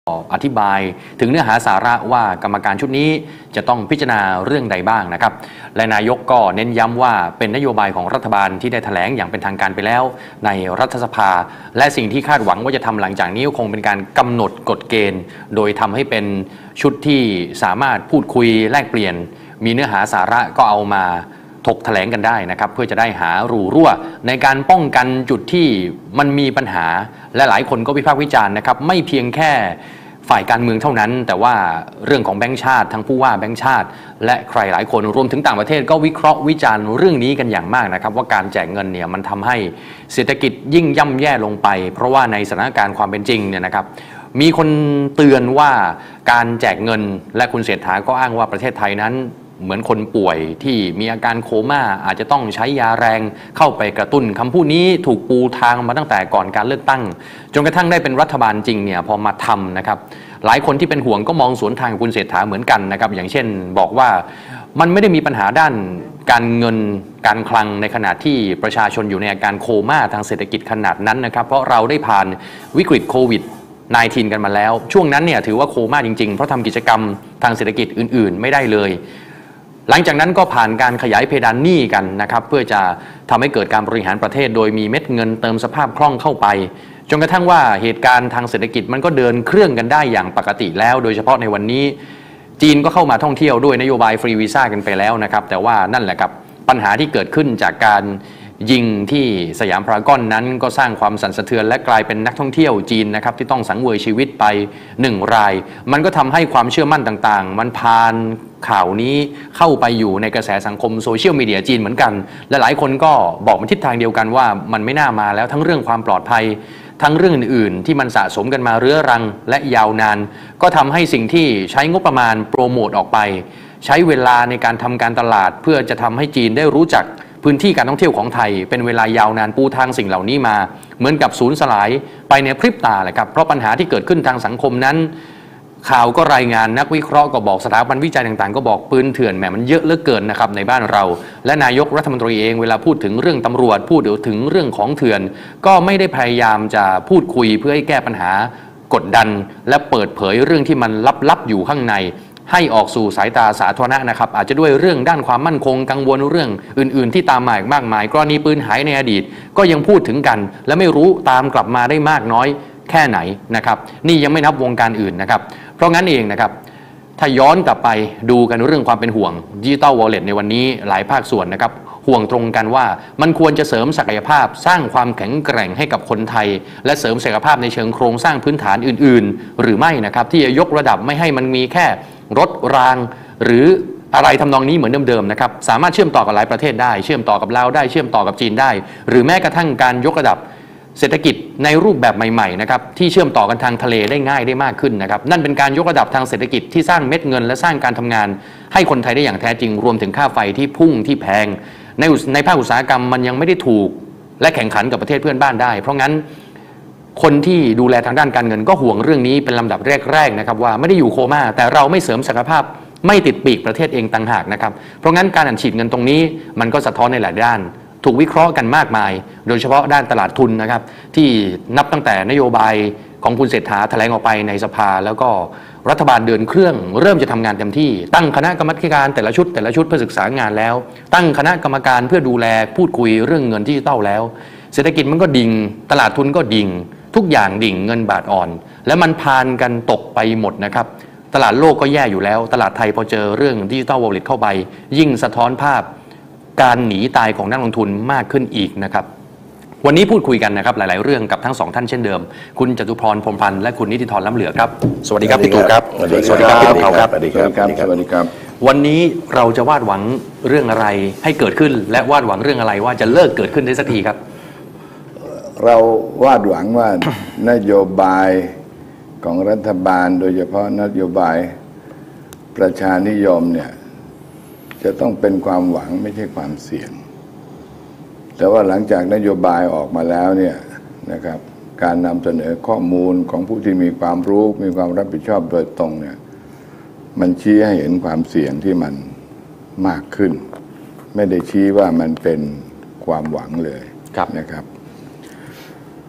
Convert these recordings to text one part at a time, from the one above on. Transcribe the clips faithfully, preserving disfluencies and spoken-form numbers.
อธิบายถึงเนื้อหาสาระว่ากรรมการชุดนี้จะต้องพิจารณาเรื่องใดบ้างนะครับและนายกก็เน้นย้ำว่าเป็นนโยบายของรัฐบาลที่ได้แถลงอย่างเป็นทางการไปแล้วในรัฐสภาและสิ่งที่คาดหวังว่าจะทำหลังจากนี้คงเป็นการกำหนดกฎเกณฑ์โดยทำให้เป็นชุดที่สามารถพูดคุยแลกเปลี่ยนมีเนื้อหาสาระก็เอามาถกแถลงกันได้นะครับเพื่อจะได้หารูรั่วในการป้องกันจุดที่มันมีปัญหาและหลายคนก็วิพากษ์วิจารณ์นะครับไม่เพียงแค่ฝ่ายการเมืองเท่านั้นแต่ว่าเรื่องของแบงก์ชาติทั้งผู้ว่าแบงก์ชาติและใครหลายคนรวมถึงต่างประเทศก็วิเคราะห์วิจารณ์เรื่องนี้กันอย่างมากนะครับว่าการแจกเงินเนี่ยมันทำให้เศรษฐกิจยิ่งย่ำแย่ลงไปเพราะว่าในสถานการณ์ความเป็นจริงเนี่ยนะครับมีคนเตือนว่าการแจกเงินและคุณเศรษฐาก็อ้างว่าประเทศไทยนั้นเหมือนคนป่วยที่มีอาการโคม่าอาจจะต้องใช้ยาแรงเข้าไปกระตุ้นคำพูดนี้ถูกปูทางมาตั้งแต่ก่อนการเลือกตั้งจนกระทั่งได้เป็นรัฐบาลจริงเนี่ยพอมาทำนะครับหลายคนที่เป็นห่วงก็มองสวนทางกับคุณเศรษฐาเหมือนกันนะครับอย่างเช่นบอกว่ามันไม่ได้มีปัญหาด้านการเงินการคลังในขณะที่ประชาชนอยู่ในอาการโคม่าทางเศรษฐกิจขนาดนั้นนะครับเพราะเราได้ผ่านวิกฤตโควิดสิบเก้า กันมาแล้วช่วงนั้นเนี่ยถือว่าโคม่าจริงๆเพราะทำกิจกรรมทางเศรษฐกิจอื่นๆไม่ได้เลยหลังจากนั้นก็ผ่านการขยายเพดานหนี้กันนะครับเพื่อจะทำให้เกิดการบริหารประเทศโดยมีเม็ดเงินเติมสภาพคล่องเข้าไปจนกระทั่งว่าเหตุการณ์ทางเศรษฐกิจมันก็เดินเครื่องกันได้อย่างปกติแล้วโดยเฉพาะในวันนี้จีนก็เข้ามาท่องเที่ยวด้วยนโยบายฟรีวีซ่ากันไปแล้วนะครับแต่ว่านั่นแหละครับปัญหาที่เกิดขึ้นจากการยิงที่สยามพารากอนนั้นก็สร้างความสั่นสะเทือนและกลายเป็นนักท่องเที่ยวจีนนะครับที่ต้องสังเวยชีวิตไปหนึ่งรายมันก็ทำให้ความเชื่อมั่นต่างๆมันผ่านข่าวนี้เข้าไปอยู่ในกระแสสังคมโซเชียลมีเดียจีนเหมือนกันและหลายคนก็บอกเป็นทิศทางเดียวกันว่ามันไม่น่ามาแล้วทั้งเรื่องความปลอดภัยทั้งเรื่องอื่นๆที่มันสะสมกันมาเรื้อรังและยาวนานก็ทำให้สิ่งที่ใช้งบประมาณโปรโมทออกไปใช้เวลาในการทำการตลาดเพื่อจะทำให้จีนได้รู้จักพื้นที่การท่องเที่ยวของไทยเป็นเวลายาวนานปูทางสิ่งเหล่านี้มาเหมือนกับสูญสลายไปในพริบตาเลยครับเพราะปัญหาที่เกิดขึ้นทางสังคมนั้นข่าวก็รายงานนักวิเคราะห์ก็บอกสถาบันวิจัยต่างๆก็บอกปืนเถื่อนแหมมันเยอะเหลือเกินนะครับในบ้านเราและนายกรัฐมนตรีเองเวลาพูดถึงเรื่องตำรวจพูดถึงเรื่องของเถื่อนก็ไม่ได้พยายามจะพูดคุยเพื่อให้แก้ปัญหากดดันและเปิดเผยเรื่องที่มันลับๆอยู่ข้างในให้ออกสู่สายตาสาธารณะนะครับอาจจะด้วยเรื่องด้านความมั่นคงกังวลเรื่องอื่นๆที่ตามมาอีกมากมายกรณีปืนหายในอดีตก็ยังพูดถึงกันและไม่รู้ตามกลับมาได้มากน้อยแค่ไหนนะครับนี่ยังไม่นับวงการอื่นนะครับเพราะงั้นเองนะครับถ้าย้อนกลับไปดูกันเรื่องความเป็นห่วง Digital Wallet ในวันนี้หลายภาคส่วนนะครับห่วงตรงกันว่ามันควรจะเสริมศักยภาพสร้างความแข็งแกร่งให้กับคนไทยและเสริมศักยภาพในเชิงโครงสร้างพื้นฐานอื่นๆหรือไม่นะครับที่จะยกระดับไม่ให้มันมีแค่รถรางหรืออะไรทำนองนี้เหมือนเดิมๆนะครับสามารถเชื่อมต่อกับหลายประเทศได้เชื่อมต่อกับลาวได้เชื่อมต่อกับจีนได้หรือแม้กระทั่งการยกระดับเศรษฐกิจในรูปแบบใหม่ๆนะครับที่เชื่อมต่อกันทางทะเลได้ง่ายได้มากขึ้นนะครับนั่นเป็นการยกระดับทางเศรษฐกิจที่สร้างเม็ดเงินและสร้างการทำงานให้คนไทยได้อย่างแท้จริงรวมถึงค่าไฟที่พุ่งที่แพงในในภาคอุตสาหกรรมมันยังไม่ได้ถูกและแข่งขันกับประเทศเพื่อนบ้านได้เพราะงั้นคนที่ดูแลทางด้านการเงินก็ห่วงเรื่องนี้เป็นลำดับแรกๆนะครับว่าไม่ได้อยู่โคม่าแต่เราไม่เสริมศักยภาพไม่ติดปีกประเทศเองต่างหากนะครับเพราะงั้นการอัดฉีดเงินตรงนี้มันก็สะท้อนในหลายด้านถูกวิเคราะห์กันมากมายโดยเฉพาะด้านตลาดทุนนะครับที่นับตั้งแต่นโยบายของคุณเศรษฐาแถลงออกไปในสภาแล้วก็รัฐบาลเดินเครื่องเริ่มจะทำงานเต็มที่ตั้งคณะกรรมการแต่ละชุดแต่ละชุดเพื่อศึกษางานแล้วตั้งคณะกรรมการเพื่อดูแลพูดคุยเรื่องเงินดิจิตอลแล้วเศรษฐกิจมันก็ดิ่งตลาดทุนก็ดิ่งทุกอย่างดิ่งเงินบาทอ่อนและมันพานกันตกไปหมดนะครับตลาดโลกก็แย่อยู่แล้วตลาดไทยพอเจอเรื่องดิจิตอลวอลเล็ตเข้าไปยิ่งสะท้อนภาพการหนีตายของนักลงทุนมากขึ้นอีกนะครับวันนี้พูดคุยกันนะครับหลายๆเรื่องกับทั้งสองท่านเช่นเดิมคุณจตุพรพรหมพันธ์และคุณนิติธรล้ำเหลือครับสวัสดีครับพี่ตู่ครับสวัสดีครับพี่ตู่ครับสวัสดีครับสวัสดีครับวันนี้เราจะวาดหวังเรื่องอะไรให้เกิดขึ้นและวาดหวังเรื่องอะไรว่าจะเลิกเกิดขึ้นได้สักทีครับเราวาดหวังว่านโยบายของรัฐบาลโดยเฉพาะนโยบายประชานิยมเนี่ยจะต้องเป็นความหวังไม่ใช่ความเสี่ยงแต่ว่าหลังจากนโยบายออกมาแล้วเนี่ยนะครับการนำเสนอข้อมูลของผู้ที่มีความรู้มีความรับผิดชอบโดยตรงเนี่ยมันชี้ให้เห็นความเสี่ยงที่มันมากขึ้นไม่ได้ชี้ว่ามันเป็นความหวังเลยนะครับ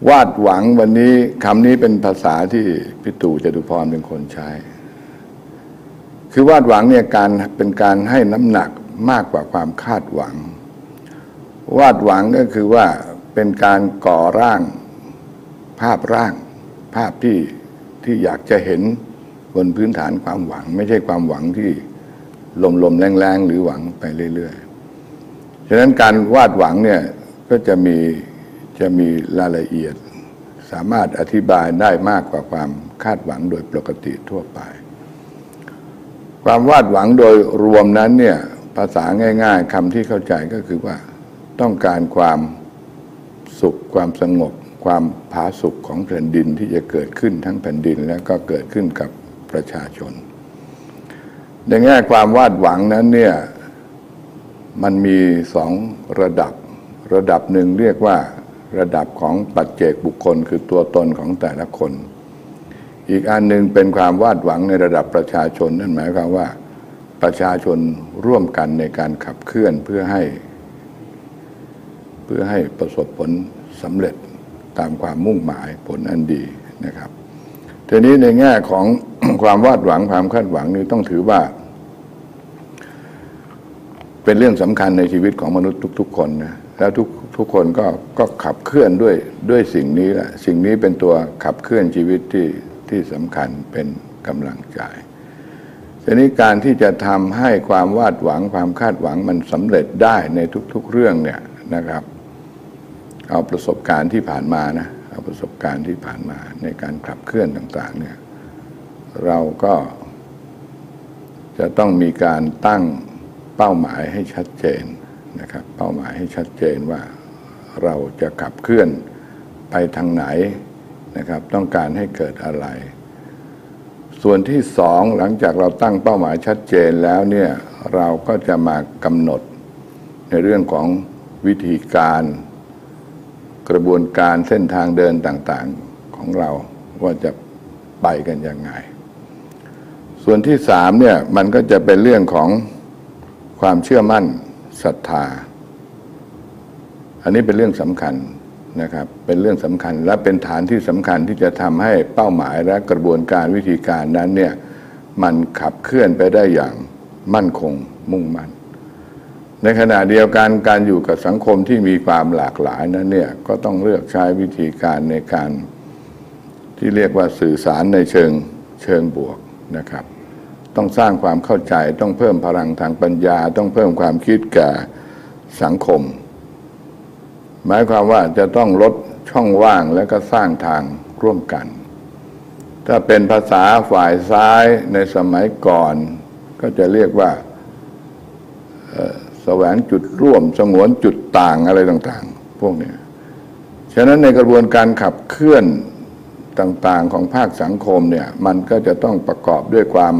วาดหวังวันนี้คำนี้เป็นภาษาที่พี่ตู่จตุพรเป็นคนใช้ คือวาดหวังเนี่ยการเป็นการให้น้ำหนักมากกว่าความคาดหวังวาดหวังก็คือว่าเป็นการก่อร่างภาพร่างภาพที่ที่อยากจะเห็นบนพื้นฐานความหวังไม่ใช่ความหวังที่ลมๆแรงๆหรือหวังไปเรื่อยๆฉะนั้นการวาดหวังเนี่ยก็จะมีจะมีรายละเอียดสามารถอธิบายได้มากกว่าความคาดหวังโดยปกติทั่วไปความวาดหวังโดยรวมนั้นเนี่ยภาษาง่ายๆคำที่เข้าใจก็คือว่าต้องการความสุขความสงบความผาสุกของแผ่นดินที่จะเกิดขึ้นทั้งแผ่นดินแล้วก็เกิดขึ้นกับประชาชนในแง่ความวาดหวังนั้นเนี่ยมันมีสองระดับระดับหนึ่งเรียกว่าระดับของปัจเจกบุคคลคือตัวตนของแต่ละคนอีกอันหนึ่งเป็นความวาดหวังในระดับประชาชนนั่นหมายความว่าประชาชนร่วมกันในการขับเคลื่อนเพื่อให้เพื่อให้ประสบผลสำเร็จตามความมุ่งหมายผลอันดีนะครับทีนี้ในแง่ของ ความวาดหวังความคาดหวังนี้ต้องถือว่าเป็นเรื่องสำคัญในชีวิตของมนุษย์ทุกๆคนนะแล้วทุกทุกคนก็ก็ขับเคลื่อนด้วยด้วยสิ่งนี้แหละสิ่งนี้เป็นตัวขับเคลื่อนชีวิตที่ที่สำคัญเป็นกำลังใจทีนี้การที่จะทำให้ความวาดหวังความคาดหวังมันสำเร็จได้ในทุกๆเรื่องเนี่ยนะครับเอาประสบการณ์ที่ผ่านมานะเอาประสบการณ์ที่ผ่านมาในการขับเคลื่อนต่างๆเนี่ยเราก็จะต้องมีการตั้งเป้าหมายให้ชัดเจนนะครับเป้าหมายให้ชัดเจนว่าเราจะขับเคลื่อนไปทางไหนนะครับต้องการให้เกิดอะไรส่วนที่สองหลังจากเราตั้งเป้าหมายชัดเจนแล้วเนี่ยเราก็จะมากำหนดในเรื่องของวิธีการกระบวนการเส้นทางเดินต่างๆของเราว่าจะไปกันยังไงส่วนที่สามเนี่ยมันก็จะเป็นเรื่องของความเชื่อมั่นศรัทธาอันนี้เป็นเรื่องสำคัญนะครับเป็นเรื่องสำคัญและเป็นฐานที่สำคัญที่จะทำให้เป้าหมายและกระบวนการวิธีการนั้นเนี่ยมันขับเคลื่อนไปได้อย่างมั่นคงมุ่งมั่นในขณะเดียวกันการอยู่กับสังคมที่มีความหลากหลายนั้นเนี่ยก็ต้องเลือกใช้วิธีการในการที่เรียกว่าสื่อสารในเชิงเชิงบวกนะครับต้องสร้างความเข้าใจต้องเพิ่มพลังทางปัญญาต้องเพิ่มความคิดแก่สังคมหมายความว่าจะต้องลดช่องว่างและก็สร้างทางร่วมกันถ้าเป็นภาษาฝ่ายซ้ายในสมัยก่อนก็จะเรียกว่าแสวงจุดร่วมสงวนจุดต่างอะไรต่างๆพวกนี้ฉะนั้นในกระบวนการขับเคลื่อนต่างๆของภาคสังคมเนี่ยมันก็จะต้องประกอบด้วยความ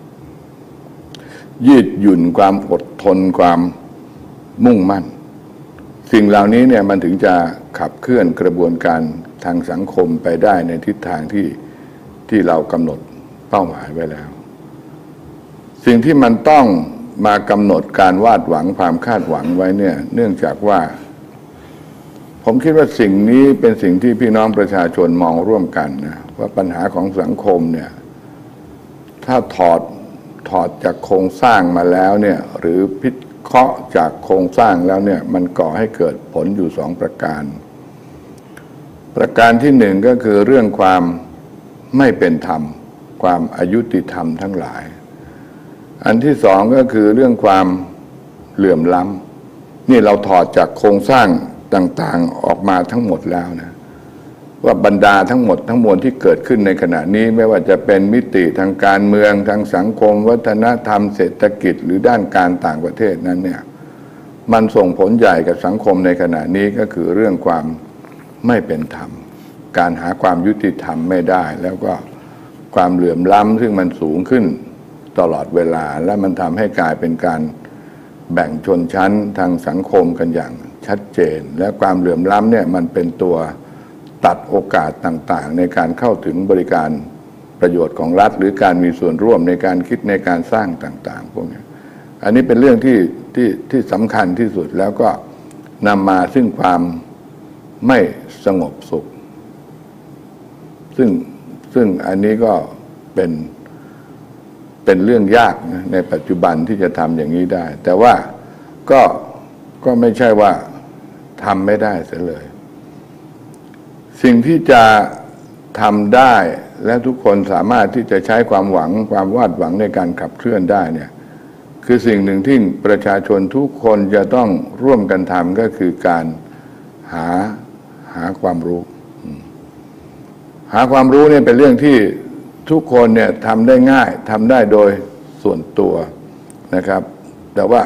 ยืดหยุ่นความอดทนความมุ่งมั่นสิ่งเหล่านี้เนี่ยมันถึงจะขับเคลื่อนกระบวนการทางสังคมไปได้ในทิศทางที่ที่เรากำหนดเป้าหมายไว้แล้วสิ่งที่มันต้องมากำหนดการวาดหวังความคาดหวังไว้เนี่ยเนื่องจากว่าผมคิดว่าสิ่งนี้เป็นสิ่งที่พี่น้องประชาชนมองร่วมกันนะว่าปัญหาของสังคมเนี่ยถ้าถอดถอดจากโครงสร้างมาแล้วเนี่ยหรือพิเคราะห์จากโครงสร้างแล้วเนี่ยมันก่อให้เกิดผลอยู่สองประการประการที่หนึ่งก็คือเรื่องความไม่เป็นธรรมความอยุติธรรมทั้งหลายอันที่สองก็คือเรื่องความเหลื่อมล้ำนี่เราถอดจากโครงสร้างต่างๆออกมาทั้งหมดแล้วนะว่าบรรดาทั้งหมดทั้งมวลที่เกิดขึ้นในขณะนี้ไม่ว่าจะเป็นมิติทางการเมืองทางสังคมวัฒนธรรมเศรษฐกิจหรือด้านการต่างประเทศนั้นเนี่ยมันส่งผลใหญ่กับสังคมในขณะนี้ก็คือเรื่องความไม่เป็นธรรมการหาความยุติธรรมไม่ได้แล้วก็ความเหลื่อมล้ำซึ่งมันสูงขึ้นตลอดเวลาและมันทำให้กลายเป็นการแบ่งชนชั้นทางสังคมกันอย่างชัดเจนและความเหลื่อมล้ำเนี่ยมันเป็นตัวตัดโอกาสต่างๆในการเข้าถึงบริการประโยชน์ของรัฐหรือการมีส่วนร่วมในการคิดในการสร้างต่างๆพวกนี้อันนี้เป็นเรื่องที่ที่ที่สำคัญที่สุดแล้วก็นำมาซึ่งความไม่สงบสุขซึ่งซึ่งอันนี้ก็เป็นเป็นเรื่องยากนะในปัจจุบันที่จะทำอย่างนี้ได้แต่ว่าก็ก็ไม่ใช่ว่าทำไม่ได้เสียเลยสิ่งที่จะทำได้และทุกคนสามารถที่จะใช้ความหวังความวาดหวังในการขับเคลื่อนได้เนี่ยคือสิ่งหนึ่งที่ประชาชนทุกคนจะต้องร่วมกันทำก็คือการหาหาความรู้หาความรู้เนี่ยเป็นเรื่องที่ทุกคนเนี่ยทำได้ง่ายทำได้โดยส่วนตัวนะครับแต่ว่า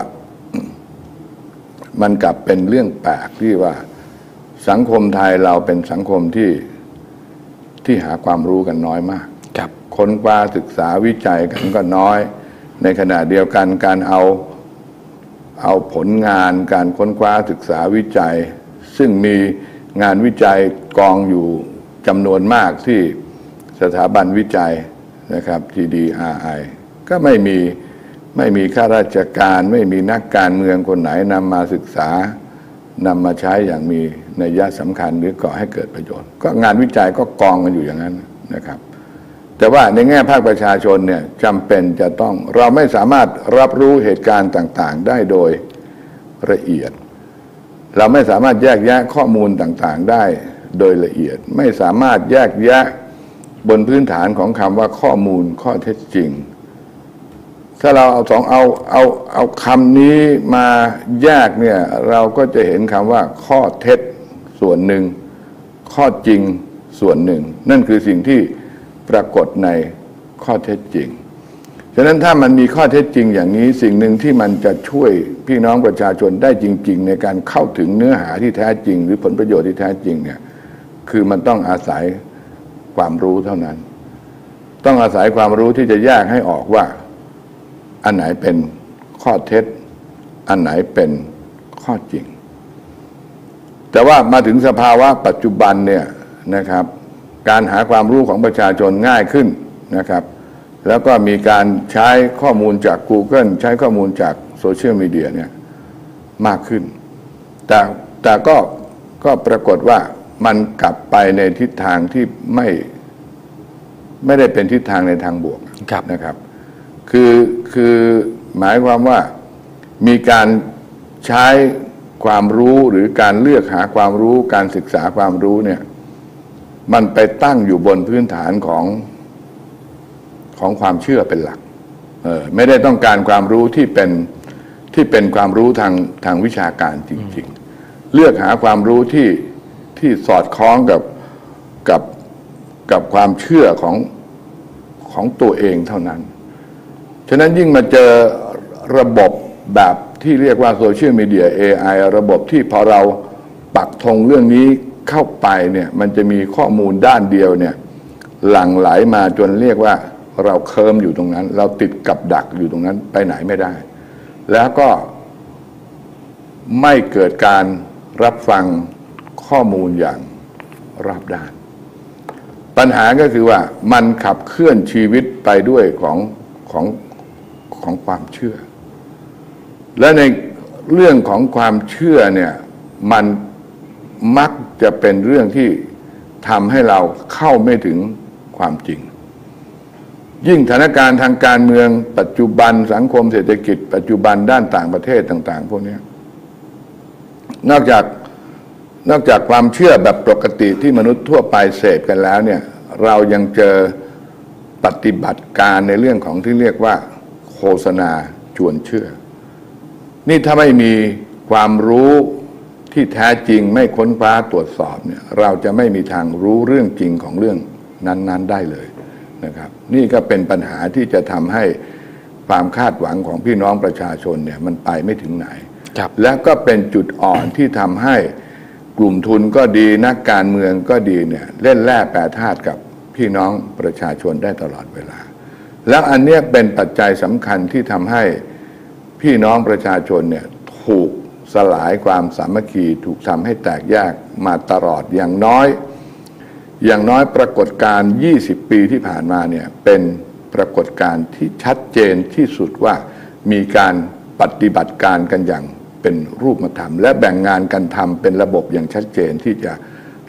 มันกลับเป็นเรื่องแปลกที่ว่าสังคมไทยเราเป็นสังคมที่ที่หาความรู้กันน้อยมากครับค้นคว้าศึกษาวิจัยกันก็น้อยในขณะเดียวกันการเอาเอาผลงานการค้นคว้าศึกษาวิจัยซึ่งมีงานวิจัยกองอยู่จำนวนมากที่สถาบันวิจัยนะครับ ที ดี อาร์ ไอ ก็ไม่มีไม่มีข้าราชการไม่มีนักการเมืองคนไหนนำมาศึกษานำมาใช้อย่างมีนัยสำคัญหรือก่อให้เกิดประโยชน์ก็งานวิจัยก็กองกันอยู่อย่างนั้นนะครับแต่ว่าในแง่ภาคประชาชนเนี่ยจำเป็นจะต้องเราไม่สามารถรับรู้เหตุการณ์ต่างๆได้โดยละเอียดเราไม่สามารถแยกแยะข้อมูลต่างๆได้โดยละเอียดไม่สามารถแยกแยะบนพื้นฐานของคำว่าข้อมูลข้อเท็จจริงถ้าเราเอาสองเอาเอาเอาคำนี้มาแยกเนี่ยเราก็จะเห็นคำว่าข้อเท็จส่วนหนึ่งข้อจริงส่วนหนึ่งนั่นคือสิ่งที่ปรากฏในข้อเท็จจริงฉะนั้นถ้ามันมีข้อเท็จจริงอย่างนี้สิ่งหนึ่งที่มันจะช่วยพี่น้องประชาชนได้จริงๆในการเข้าถึงเนื้อหาที่แท้จริงหรือผลประโยชน์ที่แท้จริงเนี่ยคือมันต้องอาศัยความรู้เท่านั้นต้องอาศัยความรู้ที่จะแยกให้ออกว่าอันไหนเป็นข้อเท็จอันไหนเป็นข้อจริงแต่ว่ามาถึงสภาวะปัจจุบันเนี่ยนะครับการหาความรู้ของประชาชนง่ายขึ้นนะครับแล้วก็มีการใช้ข้อมูลจาก Google ใช้ข้อมูลจากโซเชียลมีเดียเนี่ยมากขึ้นแต่แต่ก็ก็ปรากฏว่ามันกลับไปในทิศทางที่ไม่ไม่ได้เป็นทิศทางในทางบวกนะครับคือคือหมายความว่ามีการใช้ความรู้หรือการเลือกหาความรู้การศึกษาความรู้เนี่ยมันไปตั้งอยู่บนพื้นฐานของของความเชื่อเป็นหลักเออไม่ได้ต้องการความรู้ที่เป็นที่เป็นความรู้ทางทางวิชาการจริงๆเลือกหาความรู้ที่ที่สอดคล้องกับกับกับความเชื่อของของตัวเองเท่านั้นฉะนั้นยิ่งมาเจอระบบแบบที่เรียกว่าโซเชียลมีเดีย เอ ไอ ระบบที่พอเราปักธงเรื่องนี้เข้าไปเนี่ยมันจะมีข้อมูลด้านเดียวเนี่ยหลั่งไหลมาจนเรียกว่าเราเคิมอยู่ตรงนั้นเราติดกับดักอยู่ตรงนั้นไปไหนไม่ได้แล้วก็ไม่เกิดการรับฟังข้อมูลอย่างรอบด้านปัญหาก็คือว่ามันขับเคลื่อนชีวิตไปด้วยของของของความเชื่อและในเรื่องของความเชื่อเนี่ยมันมักจะเป็นเรื่องที่ทำให้เราเข้าไม่ถึงความจริงยิ่งสถานการณ์ทางการเมืองปัจจุบันสังคมเศรษฐกิจปัจจุบันด้านต่างประเทศต่างๆพวกนี้นอกจากนอกจากความเชื่อแบบปกติที่มนุษย์ทั่วไปเสพกันแล้วเนี่ยเรายังเจอปฏิบัติการในเรื่องของที่เรียกว่าโฆษณาชวนเชื่อนี่ถ้าไม่มีความรู้ที่แท้จริงไม่ค้นคว้าตรวจสอบเนี่ยเราจะไม่มีทางรู้เรื่องจริงของเรื่องนั้นๆได้เลยนะครับนี่ก็เป็นปัญหาที่จะทำให้ความคาดหวังของพี่น้องประชาชนเนี่ยมันไปไม่ถึงไหนและก็เป็นจุดอ่อนที่ทำให้กลุ่มทุนก็ดีนักการเมืองก็ดีเนี่ยเล่นแร่แปรธาตุกับพี่น้องประชาชนได้ตลอดเวลาแล้วอันนี้เป็นปัจจัยสำคัญที่ทำให้พี่น้องประชาชนเนี่ยถูกสลายความสามัคคีถูกทำให้แตกแยกมาตลอดอย่างน้อยอย่างน้อยปรากฏการณ์ยี่สิบปีที่ผ่านมาเนี่ยเป็นปรากฏการณ์ที่ชัดเจนที่สุดว่ามีการปฏิบัติการกันอย่างเป็นรูปธรรมและแบ่งงานกันทำเป็นระบบอย่างชัดเจนที่จะ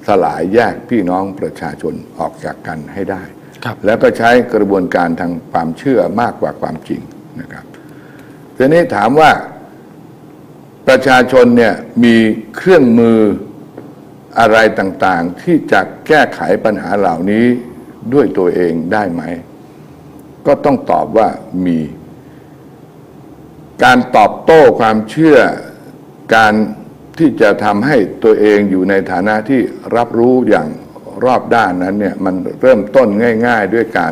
สลายแยกพี่น้องประชาชนออกจากกันให้ได้ครับแล้วก็ใช้กระบวนการทางความเชื่อมากกว่าความจริงนะครับทีนี้ถามว่าประชาชนเนี่ยมีเครื่องมืออะไรต่างๆที่จะแก้ไขปัญหาเหล่านี้ด้วยตัวเองได้ไหมก็ต้องตอบว่ามีการตอบโต้ความเชื่อการที่จะทำให้ตัวเองอยู่ในฐานะที่รับรู้อย่างรอบด้านนั้นเนี่ยมันเริ่มต้นง่ายๆด้วยการ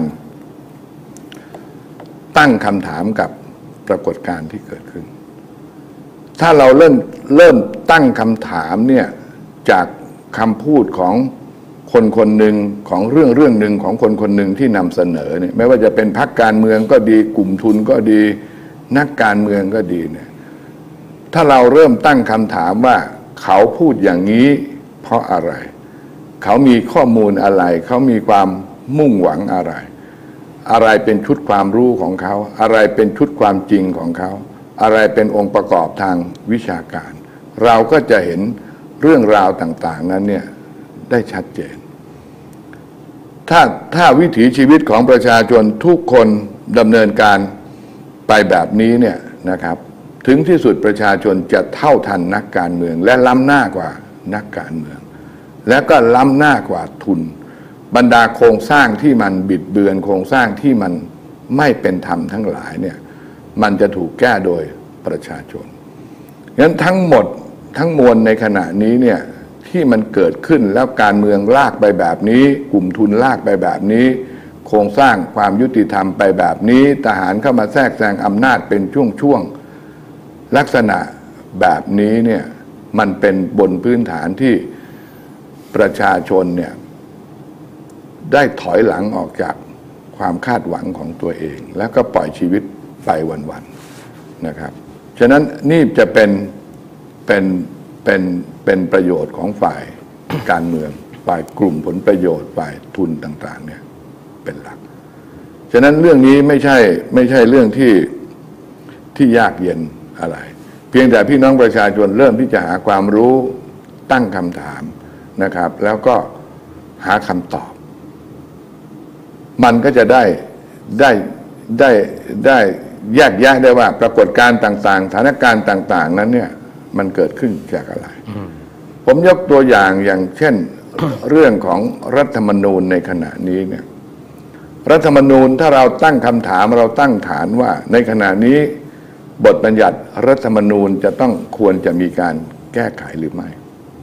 ตั้งคำถามกับปรากฏการณ์ที่เกิดขึ้นถ้าเราเริ่มเริ่มตั้งคำถามเนี่ยจากคำพูดของคนคนหนึ่งของเรื่องเรื่องหนึ่งของคนคนหนึ่งที่นำเสนอเนี่ยไม่ว่าจะเป็นพรรคการเมืองก็ดีกลุ่มทุนก็ดีนักการเมืองก็ดีเนี่ยถ้าเราเริ่มตั้งคำถามว่าเขาพูดอย่างนี้เพราะอะไรเขามีข้อมูลอะไรเขามีความมุ่งหวังอะไรอะไรเป็นชุดความรู้ของเขาอะไรเป็นชุดความจริงของเขาอะไรเป็นองค์ประกอบทางวิชาการเราก็จะเห็นเรื่องราวต่างๆนั้นเนี่ยได้ชัดเจนถ้าถ้าวิถีชีวิตของประชาชนทุกคนดำเนินการไปแบบนี้เนี่ยนะครับถึงที่สุดประชาชนจะเท่าทันนักการเมืองและล้ำหน้ากว่านักการเมืองและก็ล้ำหน้ากว่าทุนบรรดาโครงสร้างที่มันบิดเบือนโครงสร้างที่มันไม่เป็นธรรมทั้งหลายเนี่ยมันจะถูกแก้โดยประชาชนงั้นทั้งหมดทั้งมวลในขณะนี้เนี่ยที่มันเกิดขึ้นแล้วการเมืองลากไปแบบนี้กลุ่มทุนลากไปแบบนี้โครงสร้างความยุติธรรมไปแบบนี้ทหารเข้ามาแทรกแซงอำนาจเป็นช่วงๆลักษณะแบบนี้เนี่ยมันเป็นบนพื้นฐานที่ประชาชนเนี่ยได้ถอยหลังออกจากความคาดหวังของตัวเองแล้วก็ปล่อยชีวิตไปวันๆนะครับฉะนั้นนี่จะเป็นเป็นเป็นเป็นประโยชน์ของฝ่ายการเมืองฝ่ายกลุ่มผลประโยชน์ฝ่ายทุนต่างๆเนี่ยเป็นหลักฉะนั้นเรื่องนี้ไม่ใช่ไม่ใช่เรื่องที่ที่ยากเย็นอะไรเพียงแต่พี่น้องประชาชนเริ่มที่จะหาความรู้ตั้งคำถามนะครับแล้วก็หาคำตอบมันก็จะได้ได้ได้ได้แยกแยะได้ว่าปรากฏการณ์ต่างๆสถานการณ์ต่างๆนั้นเนี่ยมันเกิดขึ้นจากอะไรผมยกตัวอย่างอย่างเช่น เรื่องของรัฐธรรมนูญในขณะนี้เนี่ยรัฐธรรมนูญถ้าเราตั้งคำถามเราตั้งฐานว่าในขณะนี้บทบัญญัติรัฐธรรมนูญจะต้องควรจะมีการแก้ไขหรือไม่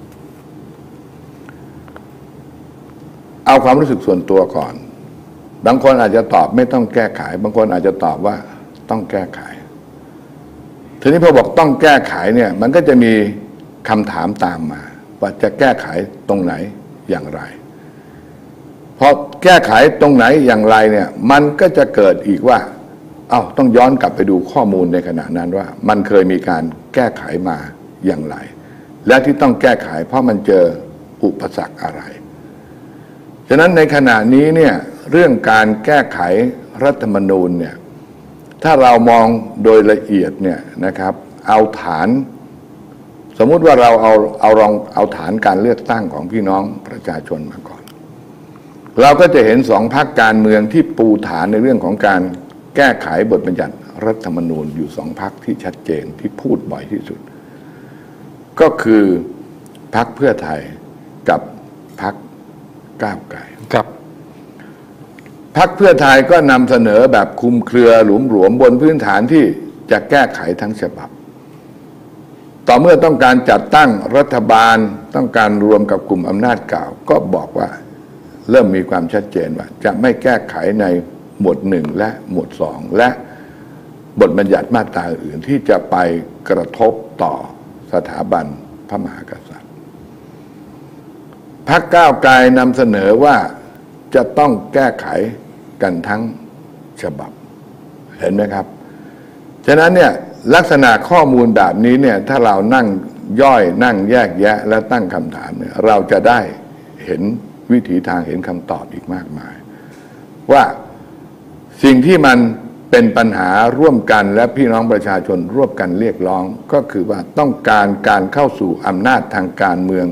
เอาความรู้สึกส่วนตัวก่อนบางคนอาจจะตอบไม่ต้องแก้ไขบางคนอาจจะตอบว่าต้องแก้ไขทีนี้พอบอกต้องแก้ไขเนี่ยมันก็จะมีคำถามตามมาว่าจะแก้ไขตรงไหนอย่างไรพอแก้ไขตรงไหนอย่างไรเนี่ยมันก็จะเกิดอีกว่าเอ้าต้องย้อนกลับไปดูข้อมูลในขณะนั้นว่ามันเคยมีการแก้ไขมาอย่างไรและที่ต้องแก้ไขเพราะมันเจออุปสรรคอะไรฉะนั้นในขณะนี้เนี่ยเรื่องการแก้ไขรัฐธรรมนูญเนี่ยถ้าเรามองโดยละเอียดเนี่ยนะครับเอาฐานสมมุติว่าเราเอาเอาลองเอาฐานการเลือกตั้งของพี่น้องประชาชนมาก่อนเราก็จะเห็นสองพรรคการเมืองที่ปูฐานในเรื่องของการแก้ไขบทบัญญัติรัฐธรรมนูญอยู่สองพรรคที่ชัดเจนที่พูดบ่อยที่สุดก็คือพรรคเพื่อไทยกับพรรคก้าวไกลครับพรรคเพื่อไทยก็นำเสนอแบบคลุมเครือหลุมหลวมบนพื้นฐานที่จะแก้ไขทั้งฉบับต่อเมื่อต้องการจัดตั้งรัฐบาลต้องการรวมกับกลุ่มอำนาจเก่าก็บอกว่าเริ่มมีความชัดเจนว่าจะไม่แก้ไขในหมวดหนึ่งและหมวดสองและบทบัญญัติมาตราอื่นที่จะไปกระทบต่อสถาบันพระมหากษัตริย์พรรคก้าวไกลนำเสนอว่าจะต้องแก้ไขกันทั้งฉบับเห็นไหมครับฉะนั้นเนี่ยลักษณะข้อมูลแบบนี้เนี่ยถ้าเรานั่งย่อยนั่งแยกแยะและตั้งคำถามเนี่ยเราจะได้เห็นวิถีทางเห็นคำตอบอีกมากมายว่าสิ่งที่มันเป็นปัญหาร่วมกันและพี่น้องประชาชนร่วมกันเรียกร้องก็คือว่าต้องการการเข้าสู่อำนาจทางการเมือง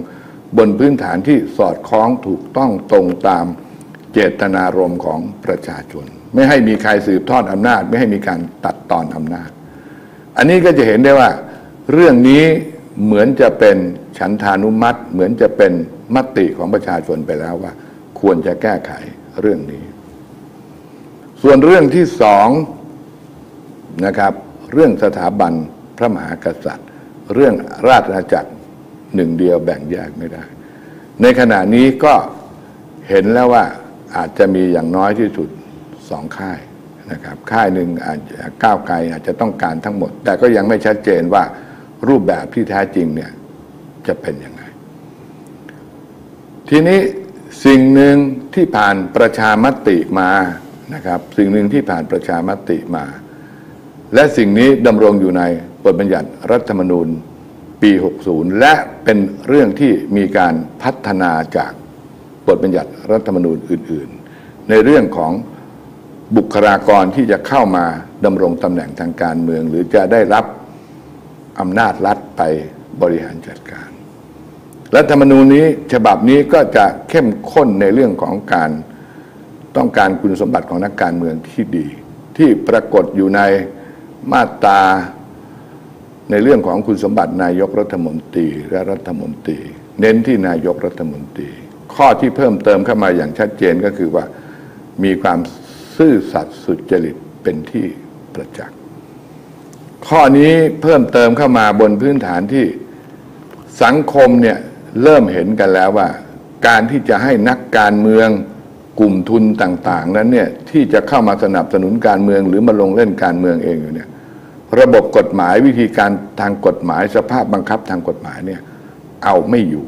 บนพื้นฐานที่สอดคล้องถูกต้องตรงตามเจตนารมณ์ของประชาชนไม่ให้มีใครสืบทอดอำนาจไม่ให้มีการตัดตอนอำนาจอันนี้ก็จะเห็นได้ว่าเรื่องนี้เหมือนจะเป็นฉันทานุมัติเหมือนจะเป็นมติของประชาชนไปแล้วว่าควรจะแก้ไขเรื่องนี้ส่วนเรื่องที่สองนะครับเรื่องสถาบันพระมหากษัตริย์เรื่องราชอาณาจักรหนึ่งเดียวแบ่งแยกไม่ได้ในขณะนี้ก็เห็นแล้วว่าอาจจะมีอย่างน้อยที่สุดสองค่ายนะครับค่ายหนึ่งอาจจะก้าวไกลอาจจะต้องการทั้งหมดแต่ก็ยังไม่ชัดเจนว่ารูปแบบที่แท้จริงเนี่ยจะเป็นยังไงทีนี้สิ่งหนึ่งที่ผ่านประชามติมานะครับสิ่งหนึ่งที่ผ่านประชามติมาและสิ่งนี้ดำรงอยู่ในบทบัญญัติรัฐธรรมนูญปีหกสิบและเป็นเรื่องที่มีการพัฒนาจากบทบัญญัติรัฐธรรมนูญอื่นๆในเรื่องของบุคลากรที่จะเข้ามาดำรงตำแหน่งทางการเมืองหรือจะได้รับอำนาจรัฐไปบริหารจัดการรัฐธรรมนูญนี้ฉบับนี้ก็จะเข้มข้นในเรื่องของการต้องการคุณสมบัติของนักการเมืองที่ดีที่ปรากฏอยู่ในมาตราในเรื่องของคุณสมบัตินายกรัฐมนตรีและรัฐมนตรีเน้นที่นายกรัฐมนตรีข้อที่เพิ่มเติมเข้ามาอย่างชัดเจนก็คือว่ามีความซื่อสัตย์สุจริตเป็นที่ประจักษ์ข้อนี้เพิ่มเติมเข้ามาบนพื้นฐานที่สังคมเนี่ยเริ่มเห็นกันแล้วว่าการที่จะให้นักการเมืองกลุ่มทุนต่างๆนั้นเนี่ยที่จะเข้ามาสนับสนุนการเมืองหรือมาลงเล่นการเมืองเองอยู่เนี่ยระบบกฎหมายวิธีการทางกฎหมายสภาพบังคับทางกฎหมายเนี่ยเอาไม่อยู่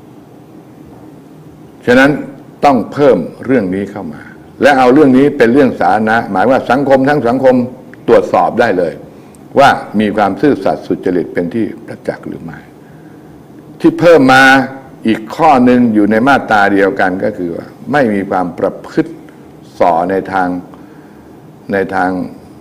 ฉะนั้นต้องเพิ่มเรื่องนี้เข้ามาและเอาเรื่องนี้เป็นเรื่องสาธารณะหมายว่าสังคมทั้งสังคมตรวจสอบได้เลยว่ามีความซื่อสัตย์สุจริตเป็นที่ประจักษ์หรือไม่ที่เพิ่มมาอีกข้อหนึ่งอยู่ในมาตราเดียวกันก็คือว่าไม่มีความประพฤติส่อในทางในทาง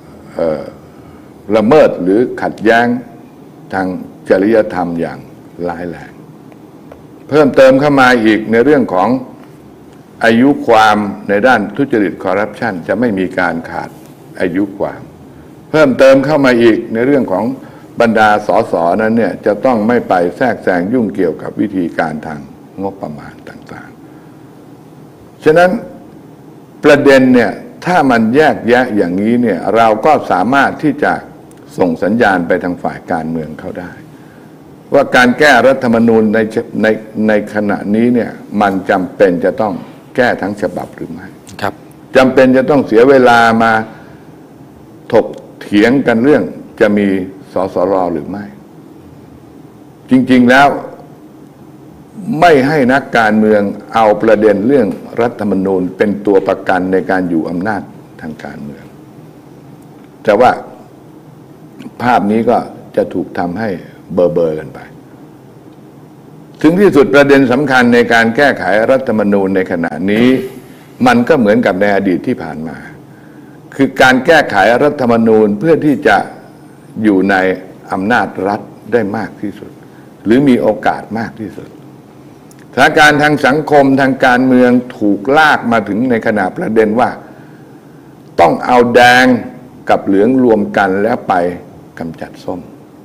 ละเมิดหรือขัดแย้งทางจริยธรรมอย่างร้ายแรงเพิ่มเติมเข้ามาอีกในเรื่องของอายุความในด้านทุจริตคอร์รัปชันจะไม่มีการขาดอายุความเพิ่มเติมเข้ามาอีกในเรื่องของบรรดาสสนั้นเนี่ยจะต้องไม่ไปแทรกแซงยุ่งเกี่ยวกับวิธีการทางงบประมาณต่างๆฉะนั้นประเด็นเนี่ยถ้ามันแยกแยะอย่างนี้เนี่ยเราก็สามารถที่จะส่งสัญญาณไปทางฝ่ายการเมืองเขาได้ว่าการแก้รัฐธรรมนูญในในในขณะนี้เนี่ยมันจำเป็นจะต้องแก้ทั้งฉบับหรือไม่ครับจำเป็นจะต้องเสียเวลามาถกเถียงกันเรื่องจะมีสสรหรือไม่จริงๆแล้วไม่ให้นักการเมืองเอาประเด็นเรื่องรัฐธรรมนูญเป็นตัวประกันในการอยู่อำนาจทางการเมืองแต่ว่าภาพนี้ก็จะถูกทำให้เบอร์เบอร์กันไปถึงที่สุดประเด็นสำคัญในการแก้ไขรัฐธรรมนูญในขณะนี้มันก็เหมือนกับในอดีตที่ผ่านมาคือการแก้ไขรัฐธรรมนูญเพื่อที่จะอยู่ในอำนาจรัฐได้มากที่สุดหรือมีโอกาสมากที่สุดสถานการณ์ทางสังคมทางการเมืองถูกลากมาถึงในขณะประเด็นว่าต้องเอาแดงกับเหลืองรวมกันแล้วไปกำจัดส้ม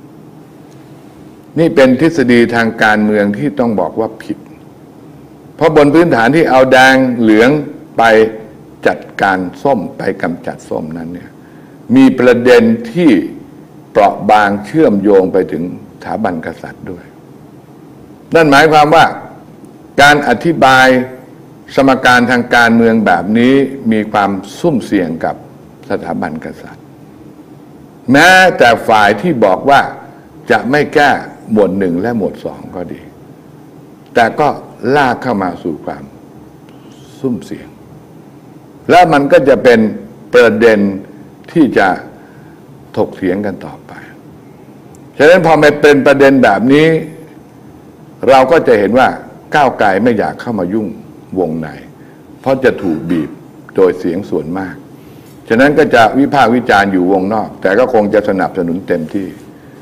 นี่เป็นทฤษฎีทางการเมืองที่ต้องบอกว่าผิดเพราะบนพื้นฐานที่เอาแดงเหลืองไปจัดการส้มไปกำจัดส้มนั้นเนี่ยมีประเด็นที่เปราะบางเชื่อมโยงไปถึงสถาบันกษัตริย์ด้วยนั่นหมายความว่าการอธิบายสมการทางการเมืองแบบนี้มีความซุ่มเสี่ยงกับสถาบันกษัตริย์แม้แต่ฝ่ายที่บอกว่าจะไม่แก้หมวดหนึ่งและหมวดสองก็ดีแต่ก็ลากเข้ามาสู่ความซุ่มเสี่ยงและมันก็จะเป็นประเด็นที่จะถกเถียงกันต่อไปฉะนั้นพอมันเป็นประเด็นแบบนี้เราก็จะเห็นว่าก้าวไกลไม่อยากเข้ามายุ่งวงในเพราะจะถูกบีบโดยเสียงส่วนมากฉะนั้นก็จะวิพากษ์วิจารณ์อยู่วงนอกแต่ก็คงจะสนับสนุนเต็มที่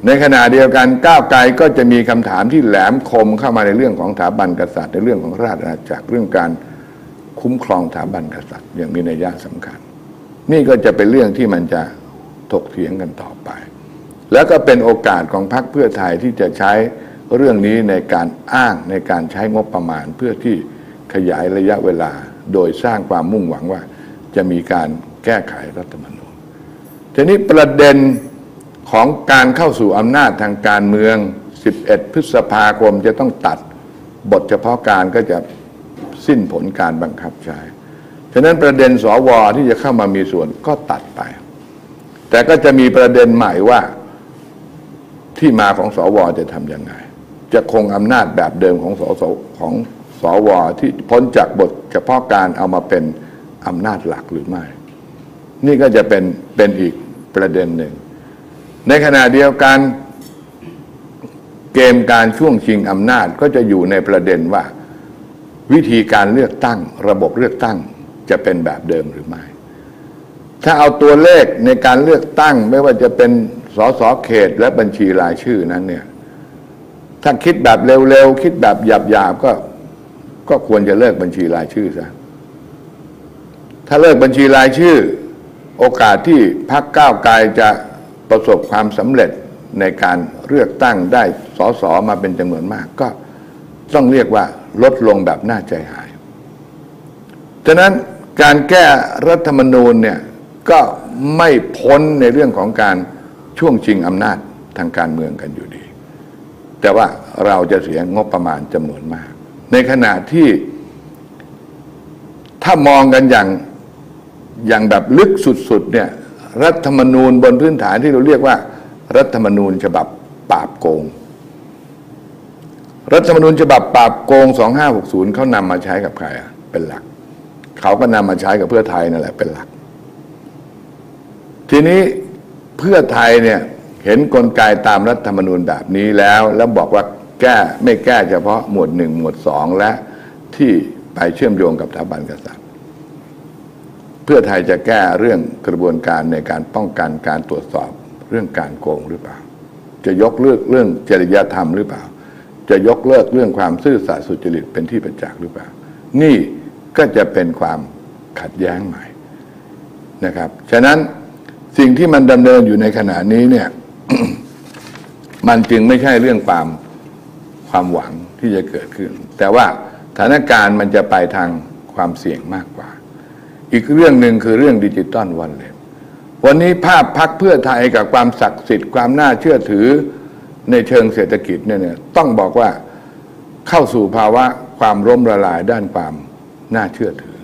ในขณะเดียวกันก้าวไกลก็จะมีคำถามที่แหลมคมเข้ามาในเรื่องของสถาบันกษัตริย์ในเรื่องของราชอาณาจักรเรื่องการคุ้มครองสถาบันกษัตริย์อย่างมีนัยยะสำคัญนี่ก็จะเป็นเรื่องที่มันจะถกเถียงกันต่อไปแล้วก็เป็นโอกาสของพรรคเพื่อไทยที่จะใช้เรื่องนี้ในการอ้างในการใช้งบประมาณเพื่อที่ขยายระยะเวลาโดยสร้างความมุ่งหวังว่าจะมีการแก้ไขรัฐธรรมนูญทีนี้ประเด็นของการเข้าสู่อำนาจทางการเมืองสิบเอ็ดพฤษภาคมจะต้องตัดบทเฉพาะการก็จะสิ้นผลการบังคับใช้ฉะนั้นประเด็นสวที่จะเข้ามามีส่วนก็ตัดไปแต่ก็จะมีประเด็นใหม่ว่าที่มาของสวจะทำยังไงจะคงอำนาจแบบเดิมของสสของสวที่พ้นจากบทเฉพาะการเอามาเป็นอำนาจหลักหรือไม่นี่ก็จะเป็นเป็นอีกประเด็นหนึ่งในขณะเดียวกันเกมการช่วงชิงอำนาจก็จะอยู่ในประเด็นว่าวิธีการเลือกตั้งระบบเลือกตั้งจะเป็นแบบเดิมหรือไม่ถ้าเอาตัวเลขในการเลือกตั้งไม่ว่าจะเป็นสสเขตและบัญชีรายชื่อนั้นเนี่ยถ้าคิดแบบเร็วๆคิดแบบหยาบๆก็ก็ควรจะเลิกบัญชีรายชื่อซะถ้าเลิกบัญชีรายชื่อโอกาสที่พรรคก้าวไกลจะประสบความสำเร็จในการเลือกตั้งได้สสมาเป็นจำนวนมากก็ต้องเรียกว่าลดลงแบบน่าใจหายฉะนั้นการแก้รัฐธรรมนูญเนี่ยก็ไม่พ้นในเรื่องของการช่วงชิงอำนาจทางการเมืองกันอยู่ดีแต่ว่าเราจะเสียงบประมาณจำนวนมากในขณะที่ถ้ามองกันอย่างอย่างแบบลึกสุดๆเนี่ยรัฐธรรมนูญบนพื้นฐานที่เราเรียกว่ารัฐธรรมนูญฉบับปราบโกงรัฐธรรมนูญฉบับปราบโกงสองห้าหกศูนย์เขานำมาใช้กับใครอ่ะเป็นหลักเขาก็นำมาใช้กับเพื่อไทยนั่นแหละเป็นหลักทีนี้เพื่อไทยเนี่ยเห็นกลไกตามรัฐธรรมนูญแบบนี้แล้วแล้วบอกว่าแก้ไม่แก้เฉพาะหมวดหนึ่งหมวดสองและที่ไปเชื่อมโยงกับสถาบันกษัตริย์เพื่อไทยจะแก้เรื่องกระบวนการในการป้องกันการตรวจสอบเรื่องการโกงหรือเปล่าจะยกเลิกเรื่องจริยธรรมหรือเปล่าจะยกเลิกเรื่องความซื่อสัตย์สุจริตเป็นที่ประจักษ์หรือเปล่านี่ก็จะเป็นความขัดแย้งใหม่นะครับฉะนั้นสิ่งที่มันดำเนินอยู่ในขณะนี้เนี่ย มันจึงไม่ใช่เรื่องความความหวังที่จะเกิดขึ้นแต่ว่าสถานการณ์มันจะไปทางความเสี่ยงมากกว่าอีกเรื่องหนึ่งคือเรื่องดิจิตอลวอลเล็ตวันนี้ภาพพรรคเพื่อไทยกับความศักดิ์สิทธิ์ความน่าเชื่อถือในเชิงเศรษฐกิจเนี่ยต้องบอกว่าเข้าสู่ภาวะความล้มละลายด้านความน่าเชื่อถือ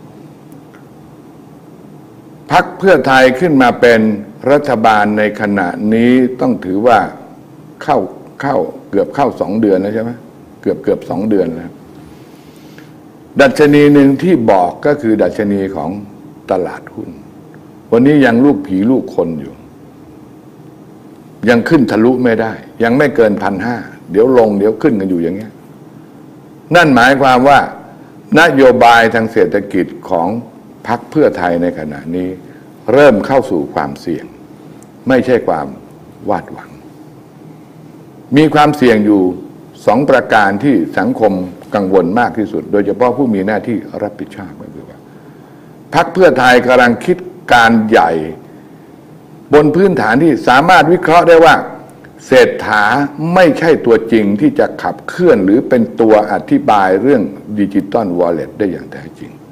พรรคเพื่อไทยขึ้นมาเป็นรัฐบาลในขณะนี้ต้องถือว่าเข้าเข้าเกือบเข้าสองเดือนแล้วใช่ไหมเกือบเกือบสองเดือนแล้วดัชนีหนึ่งที่บอกก็คือดัชนีของตลาดหุ้นวันนี้ยังลูกผีลูกคนอยู่ยังขึ้นทะลุไม่ได้ยังไม่เกินพันห้าเดี๋ยวลงเดี๋ยวขึ้นกันอยู่อย่างเงี้ยนั่นหมายความว่านโยบายทางเศรษฐกิจของพรรคเพื่อไทยในขณะนี้เริ่มเข้าสู่ความเสี่ยงไม่ใช่ความวาดหวังมีความเสี่ยงอยู่สองประการที่สังคมกังวลมากที่สุดโดยเฉพาะผู้มีหน้าที่รับผิดชอบก็คือว่าพรรคเพื่อไทยกำลังคิดการใหญ่บนพื้นฐานที่สามารถวิเคราะห์ได้ว่าเศรษฐาไม่ใช่ตัวจริงที่จะขับเคลื่อนหรือเป็นตัวอธิบายเรื่องดิจิตอลวอลเล็ตได้อย่างแท้จริง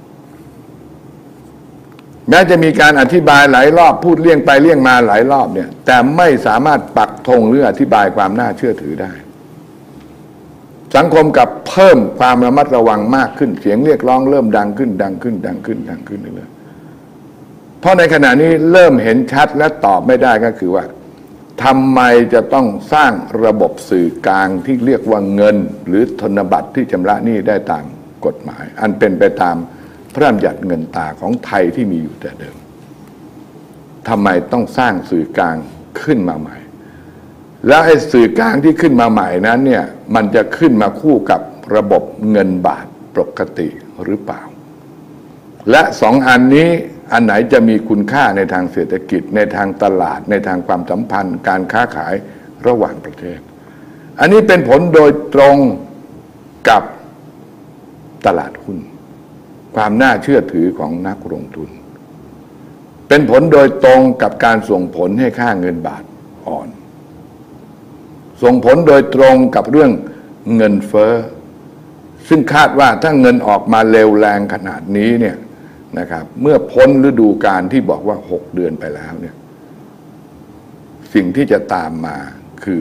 แม้จะมีการอธิบายหลายรอบพูดเลี่ยงไปเลี่ยงมาหลายรอบเนี่ยแต่ไม่สามารถปักธงหรืออธิบายความน่าเชื่อถือได้สังคมกับเพิ่มความระมัดระวังมากขึ้นเสียงเรียกร้องเริ่มดังขึ้นดังขึ้นดังขึ้นดังขึ้นเรื่อยๆเพราะในขณะนี้เริ่มเห็นชัดและตอบไม่ได้ก็คือว่าทำไมจะต้องสร้างระบบสื่อกลางที่เรียกว่าเงินหรือธนบัตรที่ชำระหนี้ได้ตามกฎหมายอันเป็นไปตามพระราชบัญญัติเงินตราของไทยที่มีอยู่แต่เดิมทำไมต้องสร้างสื่อกลางขึ้นมาใหม่แล้วไอ้สื่อกลางที่ขึ้นมาใหม่นั้นเนี่ยมันจะขึ้นมาคู่กับระบบเงินบาทปกติหรือเปล่าและสองอันนี้อันไหนจะมีคุณค่าในทางเศรษฐกิจในทางตลาดในทางความสัมพันธ์การค้าขายระหว่างประเทศอันนี้เป็นผลโดยตรงกับตลาดหุ้นความน่าเชื่อถือของนักลงทุนเป็นผลโดยตรงกับการส่งผลให้ค่าเงินบาทอ่อนส่งผลโดยตรงกับเรื่องเงินเฟ้อซึ่งคาดว่าถ้าเงินออกมาเร็วแรงขนาดนี้เนี่ยนะครับเมื่อพ้นฤดูกาลที่บอกว่าหกเดือนไปแล้วเนี่ยสิ่งที่จะตามมาคือ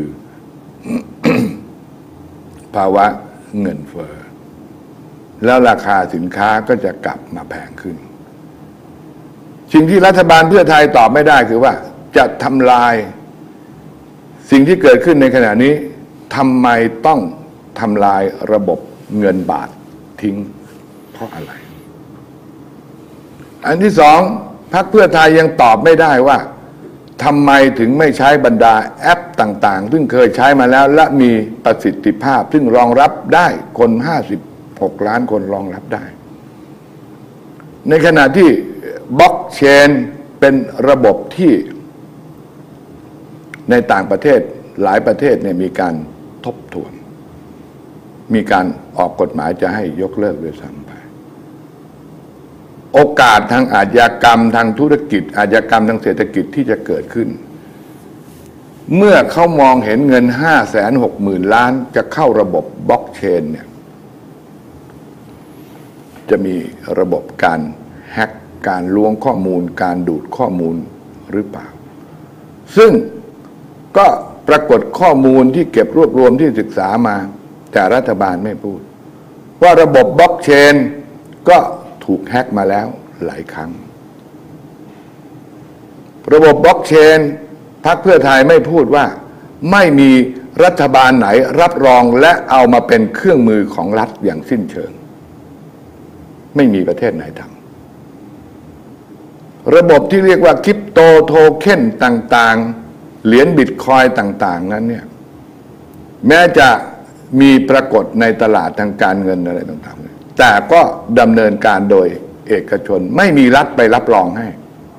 ภาวะเงินเฟ้อแล้วราคาสินค้าก็จะกลับมาแพงขึ้นสิ่งที่รัฐบาลเพื่อไทยตอบไม่ได้คือว่าจะทำลายสิ่งที่เกิดขึ้นในขณะนี้ทำไมต้องทำลายระบบเงินบาททิ้งเพราะอะไรอันที่สองพรรคเพื่อไทยยังตอบไม่ได้ว่าทำไมถึงไม่ใช้บรรดาแอปต่างๆซึ่งเคยใช้มาแล้วและมีประสิทธิภาพซึ่งรองรับได้คนห้าสิบหกล้านคนรองรับได้ในขณะที่บล็อกเชนเป็นระบบที่ในต่างประเทศหลายประเทศเนี่ยมีการทบทวนมีการออกกฎหมายจะให้ยกเลิกด้วยซ้ำไปโอกาสทางอาชญากรรมทางธุรกิจอาชญากรรมทางเศรษฐกิจที่จะเกิดขึ้นเมื่อเขามองเห็นเงินห้าแสนหกหมื่นล้านจะเข้าระบบบล็อกเชนเนี่ยจะมีระบบการแฮ็กการล้วงข้อมูลการดูดข้อมูลหรือเปล่าซึ่งก็ปรากฏข้อมูลที่เก็บรวบรวมที่ศึกษามาแต่รัฐบาลไม่พูดว่าระบบบล็อกเชนก็ถูกแฮ็กมาแล้วหลายครั้งระบบบล็อกเชนพรรคเพื่อไทยไม่พูดว่าไม่มีรัฐบาลไหนรับรองและเอามาเป็นเครื่องมือของรัฐอย่างสิ้นเชิงไม่มีประเทศไหนทำระบบที่เรียกว่าคริปโตโทเค็นต่างๆเหรียญบิตคอยน์ต่างๆนั้นเนี่ยแม้จะมีปรากฏในตลาดทางการเงินอะไรต่างๆแต่ก็ดำเนินการโดยเอกชนไม่มีรัฐไปรับรองให้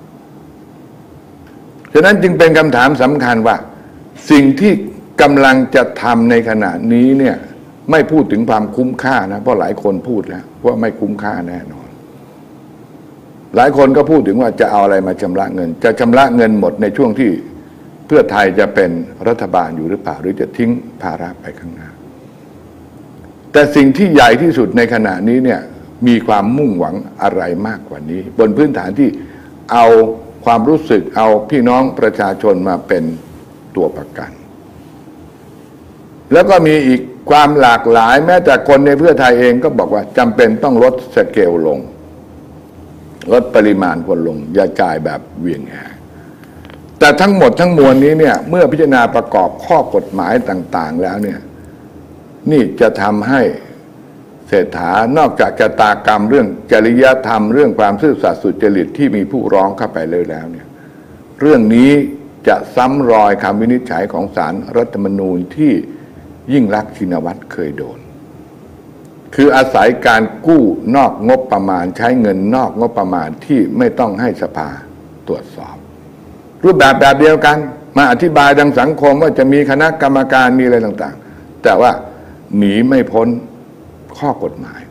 ฉะนั้นจึงเป็นคำถามสำคัญว่าสิ่งที่กำลังจะทำในขณะนี้เนี่ยไม่พูดถึงความคุ้มค่านะเพราะหลายคนพูดแล้วว่าไม่คุ้มค่าแน่นอนหลายคนก็พูดถึงว่าจะเอาอะไรมาชำระเงินจะชำระเงินหมดในช่วงที่เพื่อไทยจะเป็นรัฐบาลอยู่หรือเปล่าหรือจะทิ้งภาระไปข้างหน้าแต่สิ่งที่ใหญ่ที่สุดในขณะนี้เนี่ยมีความมุ่งหวังอะไรมากกว่านี้บนพื้นฐานที่เอาความรู้สึกเอาพี่น้องประชาชนมาเป็นตัวประกันแล้วก็มีอีกความหลากหลายแม้แต่คนในเพื่อไทยเองก็บอกว่าจำเป็นต้องลดสเกลลงลดปริมาณคนลงอย่าจ่ายแบบเวียงแหแต่ทั้งหมดทั้งมวลนี้เนี่ยเมื่อพิจารณาประกอบข้อกฎหมายต่างๆแล้วเนี่ยนี่จะทำให้เศรษฐานอกจากชะตากรรมเรื่องจริยธรรมเรื่องความซื่อสัตย์สุจริตที่มีผู้ร้องเข้าไปเลยแล้วเนี่ยเรื่องนี้จะซ้ำรอยคำวินิจฉัยของศาลรัฐธรรมนูญที่ยิ่งลักษณ์ชินวัตรเคยโดนคืออาศัยการกู้นอกงบประมาณใช้เงินนอกงบประมาณที่ไม่ต้องให้สภาตรวจสอบรูปแบบแบบเดียวกันมาอธิบายทางสังคมว่าจะมีคณะกรรมการมีอะไรต่างๆแต่ว่าหนีไม่พ้นข้อกฎหมาย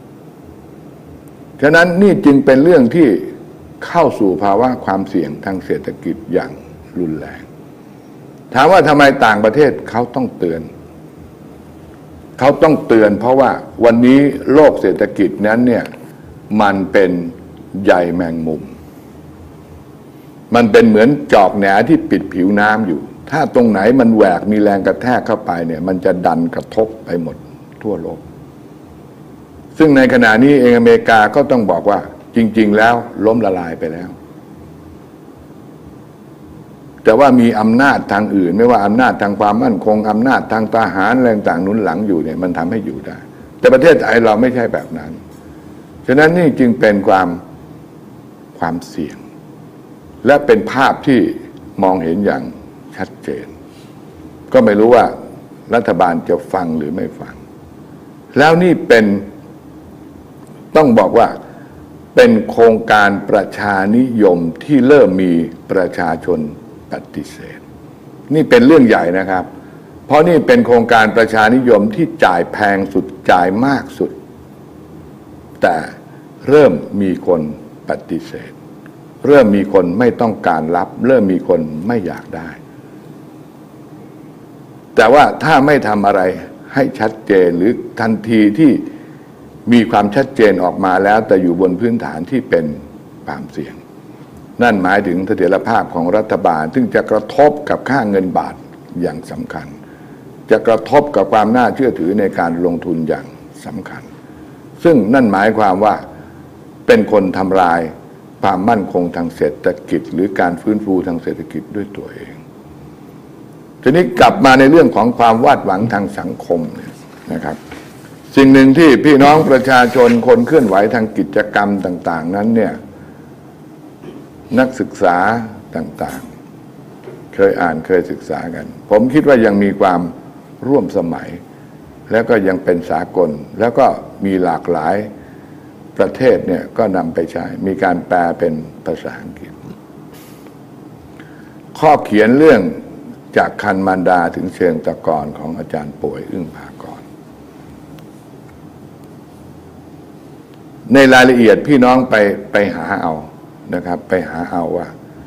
ฉะนั้นนี่จึงเป็นเรื่องที่เข้าสู่ภาวะความเสี่ยงทางเศรษฐกิจอย่างรุนแรงถามว่าทำไมต่างประเทศเขาต้องเตือนเขาต้องเตือนเพราะว่าวันนี้โลกเศรษฐกิจนั้นเนี่ยมันเป็นใยแมงมุมมันเป็นเหมือนจอกแหนที่ปิดผิวน้ำอยู่ถ้าตรงไหนมันแหวกมีแรงกระแทกเข้าไปเนี่ยมันจะดันกระทบไปหมดทั่วโลกซึ่งในขณะนี้เองอเมริกาก็ต้องบอกว่าจริงๆแล้วล้มละลายไปแล้วแต่ว่ามีอำนาจทางอื่นไม่ว่าอำนาจทางความมั่นคงอำนาจทางทหารอะไรต่างๆหนุนหลังอยู่เนี่ยมันทำให้อยู่ได้แต่ประเทศไทยเราไม่ใช่แบบนั้นฉะนั้นนี่จึงเป็นความความเสี่ยงและเป็นภาพที่มองเห็นอย่างชัดเจนก็ไม่รู้ว่ารัฐบาลจะฟังหรือไม่ฟังแล้วนี่เป็นต้องบอกว่าเป็นโครงการประชานิยมที่เริ่มมีประชาชนปฏิเสธนี่เป็นเรื่องใหญ่นะครับเพราะนี่เป็นโครงการประชานิยมที่จ่ายแพงสุดจ่ายมากสุดแต่เริ่มมีคนปฏิเสธเริ่มมีคนไม่ต้องการรับเริ่มมีคนไม่อยากได้แต่ว่าถ้าไม่ทำอะไรให้ชัดเจนหรือทันทีที่มีความชัดเจนออกมาแล้วแต่อยู่บนพื้นฐานที่เป็นความเสี่ยงนั่นหมายถึงเสถียรภาพของรัฐบาลซึ่งจะกระทบกับค่าเงินบาทอย่างสำคัญจะกระทบกับความน่าเชื่อถือในการลงทุนอย่างสำคัญซึ่งนั่นหมายความว่าเป็นคนทำลายความมั่นคงทางเศรษฐกิจหรือการฟื้นฟูทางเศรษฐกิจด้วยตัวเองทีนี้กลับมาในเรื่องของความวาดหวังทางสังคมนะครับสิ่งหนึ่งที่พี่น้องประชาชนคนเคลื่อนไหวทางกิจกรรมต่างๆนั้นเนี่ยนักศึกษาต่างๆเคยอ่านเคยศึกษากันผมคิดว่ายังมีความร่วมสมัยแล้วก็ยังเป็นสากลแล้วก็มีหลากหลายประเทศเนี่ยก็นำไปใช้มีการแปลเป็นภาษาอังกฤษข้อเขียนเรื่องจากคันมารดาถึงเชิงตะกอนของอาจารย์ป่วยอึ้งภากรในรายละเอียดพี่น้องไปไปหาเอานะครับไปหาเอาว่า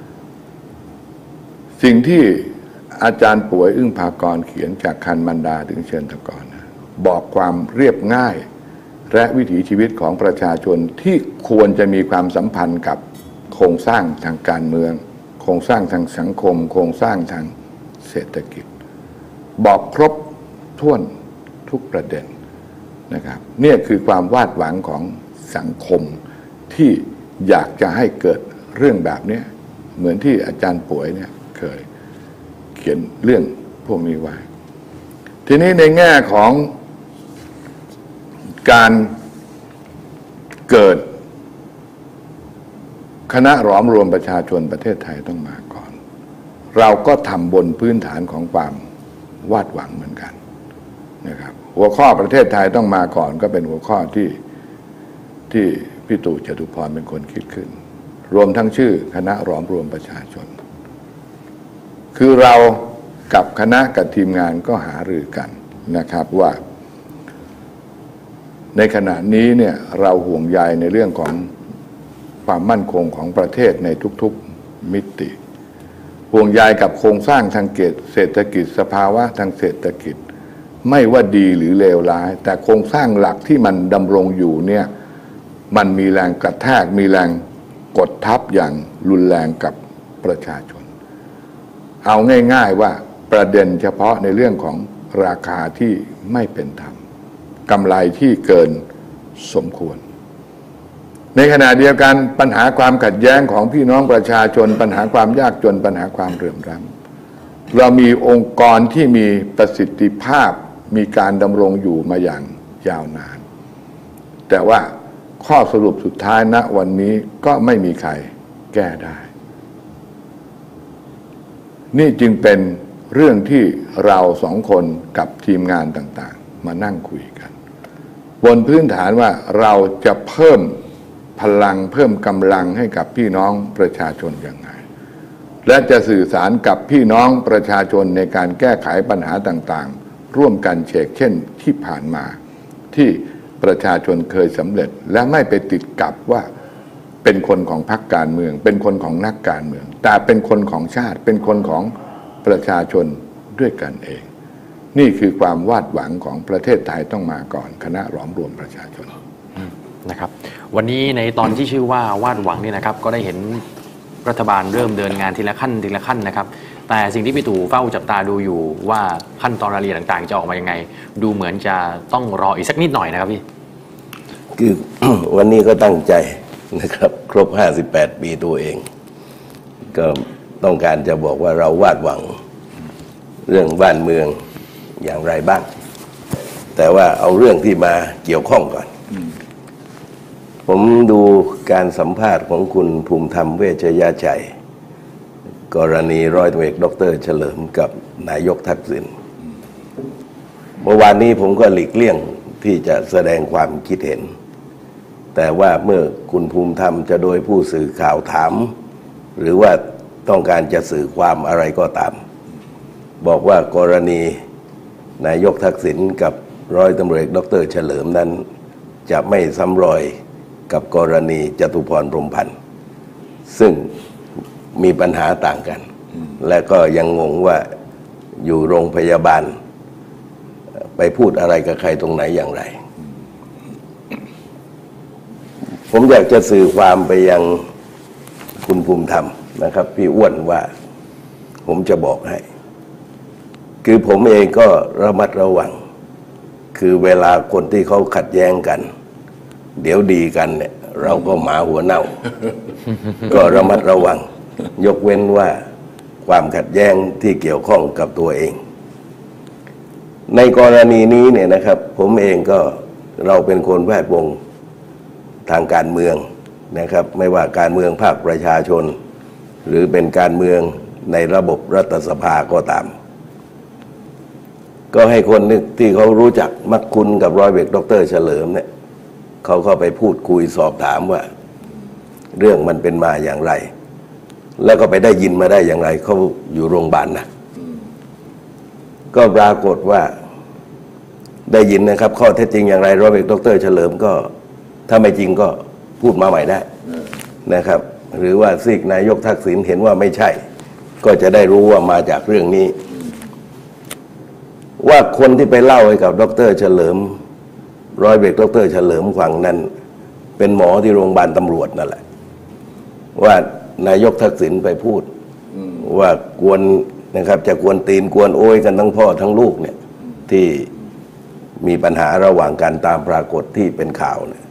สิ่งที่อาจารย์ป่วยอึ้งภากรเขียนจากคันมารดาถึงเชิงตะกอนบอกความเรียบง่ายและวิถีชีวิตของประชาชนที่ควรจะมีความสัมพันธ์กับโครงสร้างทางการเมืองโครงสร้างทางสังคมโครงสร้างทางเศรษฐกิจบอกครบถ้วนทุกประเด็นนะครับนี่คือความวาดหวังของสังคมที่อยากจะให้เกิดเรื่องแบบนี้เหมือนที่อาจารย์ป่วยเนี่ยเคยเขียนเรื่องพวกนี้ไว้ทีนี้ในแง่ของการเกิดคณะหลอมรวมประชาชนประเทศไทยต้องมาก่อนเราก็ทำบนพื้นฐานของความวาดหวังเหมือนกันนะครับหัวข้อประเทศไทยต้องมาก่อนก็เป็นหัวข้อที่ที่พี่ตู่จตุพรเป็นคนคิดขึ้นรวมทั้งชื่อคณะหลอมรวมประชาชนคือเรากับคณะกับทีมงานก็หารือกันนะครับว่าในขณะนี้เนี่ยเราห่วงใยในเรื่องของความมั่นคงของประเทศในทุกๆมิติห่วงใยกับโครงสร้างทางเศรษฐกิจสภาวะทางเศรษฐกิจไม่ว่าดีหรือเลวร้ายแต่โครงสร้างหลักที่มันดำรงอยู่เนี่ยมันมีแรงกระแทกมีแรงกดทับอย่างรุนแรงกับประชาชนเอาง่ายๆว่าประเด็นเฉพาะในเรื่องของราคาที่ไม่เป็นธรรมกำไรที่เกินสมควรในขณะเดียวกันปัญหาความขัดแย้งของพี่น้องประชาชนปัญหาความยากจนปัญหาความเหลื่อมล้ำเรามีองค์กรที่มีประสิทธิภาพมีการดำรงอยู่มาอย่างยาวนานแต่ว่าข้อสรุปสุดท้ายณวันนี้ก็ไม่มีใครแก้ได้นี่จึงเป็นเรื่องที่เราสองคนกับทีมงานต่างๆมานั่งคุยกันบนพื้นฐานว่าเราจะเพิ่มพลังเพิ่มกำลังให้กับพี่น้องประชาชนยังไงและจะสื่อสารกับพี่น้องประชาชนในการแก้ไขปัญหาต่างๆร่วมกันเชกเช่นที่ผ่านมาที่ประชาชนเคยสำเร็จและไม่ไปติดกับว่าเป็นคนของพรรคการเมืองเป็นคนของนักการเมืองแต่เป็นคนของชาติเป็นคนของประชาชนด้วยกันเองนี่คือความวาดหวังของประเทศไทยต้องมาก่อนคณะหลอมรวมประชาชนนะครับวันนี้ในตอนที่ชื่อว่าวาดหวังนี่นะครับก็ได้เห็นรัฐบาลเริ่มเดินงานทีละขั้นทีละขั้นนะครับแต่สิ่งที่พี่ตู่เฝ้าจับตาดูอยู่ว่าขั้นตอนรายละเอียดต่างๆจะออกมายังไงดูเหมือนจะต้องรออีกสักนิดหน่อยนะครับพี่คือ วันนี้ก็ตั้งใจนะครับครบห้าสิบแปดปีตัวเองก็ต้องการจะบอกว่าเราวาดหวังเรื่องบ้านเมืองอย่างไรบ้างแต่ว่าเอาเรื่องที่มาเกี่ยวข้องก่อนผมดูการสัมภาษณ์ของคุณภูมิธรรมเวชยชัยกรณีร้อยตำรวจเอกดร.เฉลิมกับนายกทักษิณเมื่อวานนี้ผมก็หลีกเลี่ยงที่จะแสดงความคิดเห็นแต่ว่าเมื่อคุณภูมิธรรมจะโดยผู้สื่อข่าวถามหรือว่าต้องการจะสื่อความอะไรก็ตามบอกว่ากรณีนายกทักษิณกับร้อยตำรวจเอกดร.เฉลิมนั้นจะไม่ซ้ำรอยกับกรณีจตุพรพรหมพันธ์ซึ่งมีปัญหาต่างกันและก็ยังงงว่าอยู่โรงพยาบาลไปพูดอะไรกับใครตรงไหนอย่างไรผมอยากจะสื่อความไปยังคุณภูมิธรรมนะครับพี่อ้วนว่าผมจะบอกให้คือผมเองก็ระมัดระวังคือเวลาคนที่เขาขัดแย้งกันเดี๋ยวดีกันเนี่ยเราก็หมาหัวเน่า ก็ระมัดระวังยกเว้นว่าความขัดแย้งที่เกี่ยวข้องกับตัวเองในกรณีนี้เนี่ยนะครับผมเองก็เราเป็นคนแวดวงทางการเมืองนะครับไม่ว่าการเมืองภาคประชาชนหรือเป็นการเมืองในระบบรัฐสภาก็ตามก็ให้คนที่เขารู้จักมักคุ้นกับร้อยเอกดร.เฉลิมเนี่ยเขาเข้าไปพูดคุยสอบถามว่าเรื่องมันเป็นมาอย่างไรแล้วก็ไปได้ยินมาได้อย่างไรเขาอยู่โรงพยาบาลนะก็ปรากฏว่าได้ยินนะครับข้อเท็จจริงอย่างไรร้อยเอกดร.เฉลิมก็ถ้าไม่จริงก็พูดมาใหม่ได้นะครับหรือว่าซีกนายกทักษิณเห็นว่าไม่ใช่ก็จะได้รู้ว่ามาจากเรื่องนี้ว่าคนที่ไปเล่าให้กับดร.เฉลิมร้อยเอกดร.เฉลิมฟังนั้นเป็นหมอที่โรงพยาบาลตำรวจนั่นแหละว่านายกทักษิณไปพูดว่ากวนนะครับจะกวนตีนกวนโอยกันทั้งพ่อทั้งลูกเนี่ยที่มีปัญหาระหว่างกันตามปรากฏที่เป็นข่าวเนี่ย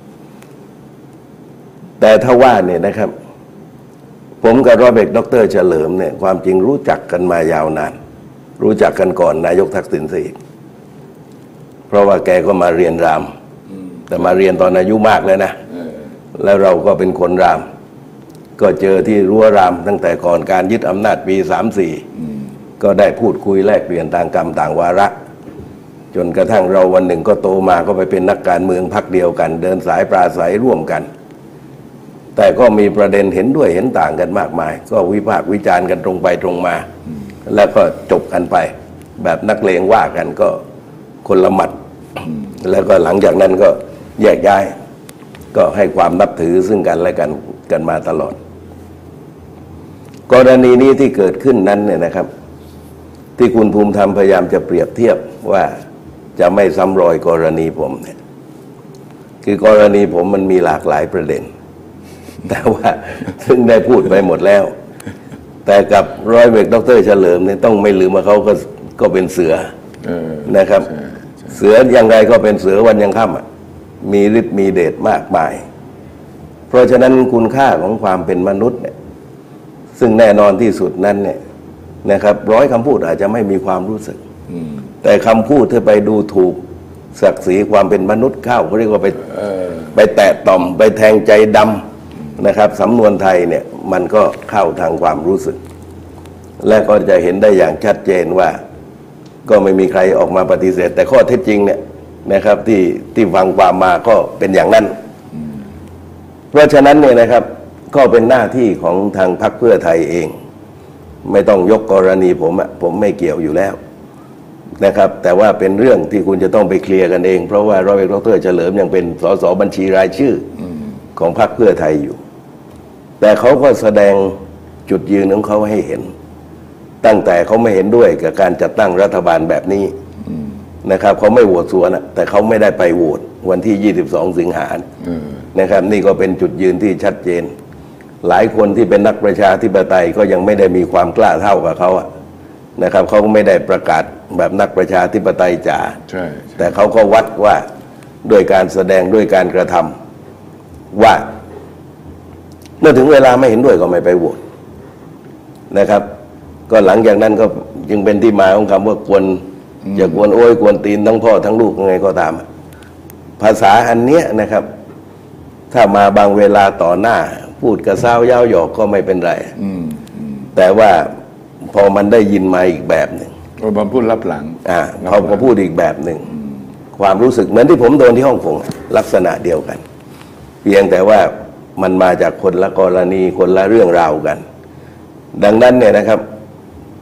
แต่ถ้าว่าเนี่ยนะครับผมกับร้อยเอกดร.เฉลิมเนี่ยความจริงรู้จักกันมายาวนานรู้จักกันก่อนนายกทักษิณซะอีกเพราะว่าแกก็มาเรียนรามแต่มาเรียนตอนอายุมากแล้วนะแล้วเราก็เป็นคนรามก็เจอที่รั้วรามตั้งแต่ก่อนการยึดอำนาจปีสามสี่ก็ได้พูดคุยแลกเปลี่ยนต่างกรรมต่างวาระจนกระทั่งเราวันหนึ่งก็โตมาก็ไปเป็นนักการเมืองพรรคเดียวกันเดินสายปราศัยร่วมกันแต่ก็มีประเด็นเห็นด้วยเห็นต่างกันมากมายก็วิพากษ์วิจารณ์กันตรงไปตรงมาแล้วก็จบกันไปแบบนักเลงว่ากันก็คนละหมัดแล้วก็หลังจากนั้นก็แยกย้ายก็ให้ความนับถือซึ่งกันและกันกันมาตลอดกรณีนี้ที่เกิดขึ้นนั้นเนี่ยนะครับที่คุณภูมิธรรมพยายามจะเปรียบเทียบว่าจะไม่ซ้ำรอยกรณีผมเนี่ยคือกรณีผมมันมีหลากหลายประเด็นแต่ว่าซึ่งได้พูดไปหมดแล้วแต่กับร้อยเอกดร.เฉลิมเนี่ยต้องไม่ลืมว่าเขาก็ก็เป็นเสือนะครับเสืออย่างไรก็เป็นเสือวันยังค่ำอ่ะมีฤทธิ์มีเดชมากมายเพราะฉะนั้นคุณค่าของความเป็นมนุษย์เนี่ยซึ่งแน่นอนที่สุดนั้นเนี่ยนะครับร้อยคำพูดอาจจะไม่มีความรู้สึกแต่คำพูดที่ไปดูถูกศักดิ์ศรีความเป็นมนุษย์เข้าเขาเรียกว่าไปไปแตะต่อมไปแทงใจดำนะครับสำนวนไทยเนี่ยมันก็เข้าทางความรู้สึกและก็จะเห็นได้อย่างชัดเจนว่าก็ไม่มีใครออกมาปฏิเสธแต่ข้อเท็จจริงเนี่ยนะครับที่ที่ฟังความมาก็เป็นอย่างนั้นเพราะฉะนั้นเนี่ยนะครับก็เป็นหน้าที่ของทางพรรคเพื่อไทยเองไม่ต้องยกกรณีผมอะผมไม่เกี่ยวอยู่แล้วนะครับแต่ว่าเป็นเรื่องที่คุณจะต้องไปเคลียร์กันเองเพราะว่าร้อยเอกดร.เฉลิมยังเป็นสสบัญชีรายชื่อของพรรคเพื่อไทยอยู่แต่เขาก็แสดงจุดยืนของเขาให้เห็นตั้งแต่เขาไม่เห็นด้วยกับการจัดตั้งรัฐบาลแบบนี้นะครับเขาไม่โหวตสวนนะแต่เขาไม่ได้ไปโหวตวันที่ยี่สิบสองสิงหาคมนะครับนี่ก็เป็นจุดยืนที่ชัดเจนหลายคนที่เป็นนักประชาธิปไตยก็ยังไม่ได้มีความกล้าเท่ากับเขาอะนะครับเขาไม่ได้ประกาศแบบนักประชาธิปไตยจ๋าแต่เขาก็วัดว่าด้วยการแสดงด้วยการกระทำว่าเมื่อถึงเวลาไม่เห็นด้วยก็ไม่ไปโหวตนะครับก็หลังจากนั้นก็จึงเป็นที่มาของคำว่ากวนอย่ากวนโอ้ยกวนตีนทั้งพ่อทั้งลูกยังไงก็ตามภาษาอันเนี้ยนะครับถ้ามาบางเวลาต่อหน้าพูดกระซ้าวยาวหยอกก็ไม่เป็นไรแต่ว่าพอมันได้ยินมาอีกแบบหนึ่งพอพูดรับหลังอ่าเขาก็พูดอีกแบบหนึ่งความรู้สึกเหมือนที่ผมโดนที่ฮ่องกงลักษณะเดียวกันเพียงแต่ว่ามันมาจากคนละกรณีคนละเรื่องราวกันดังนั้นเนี่ยนะครับ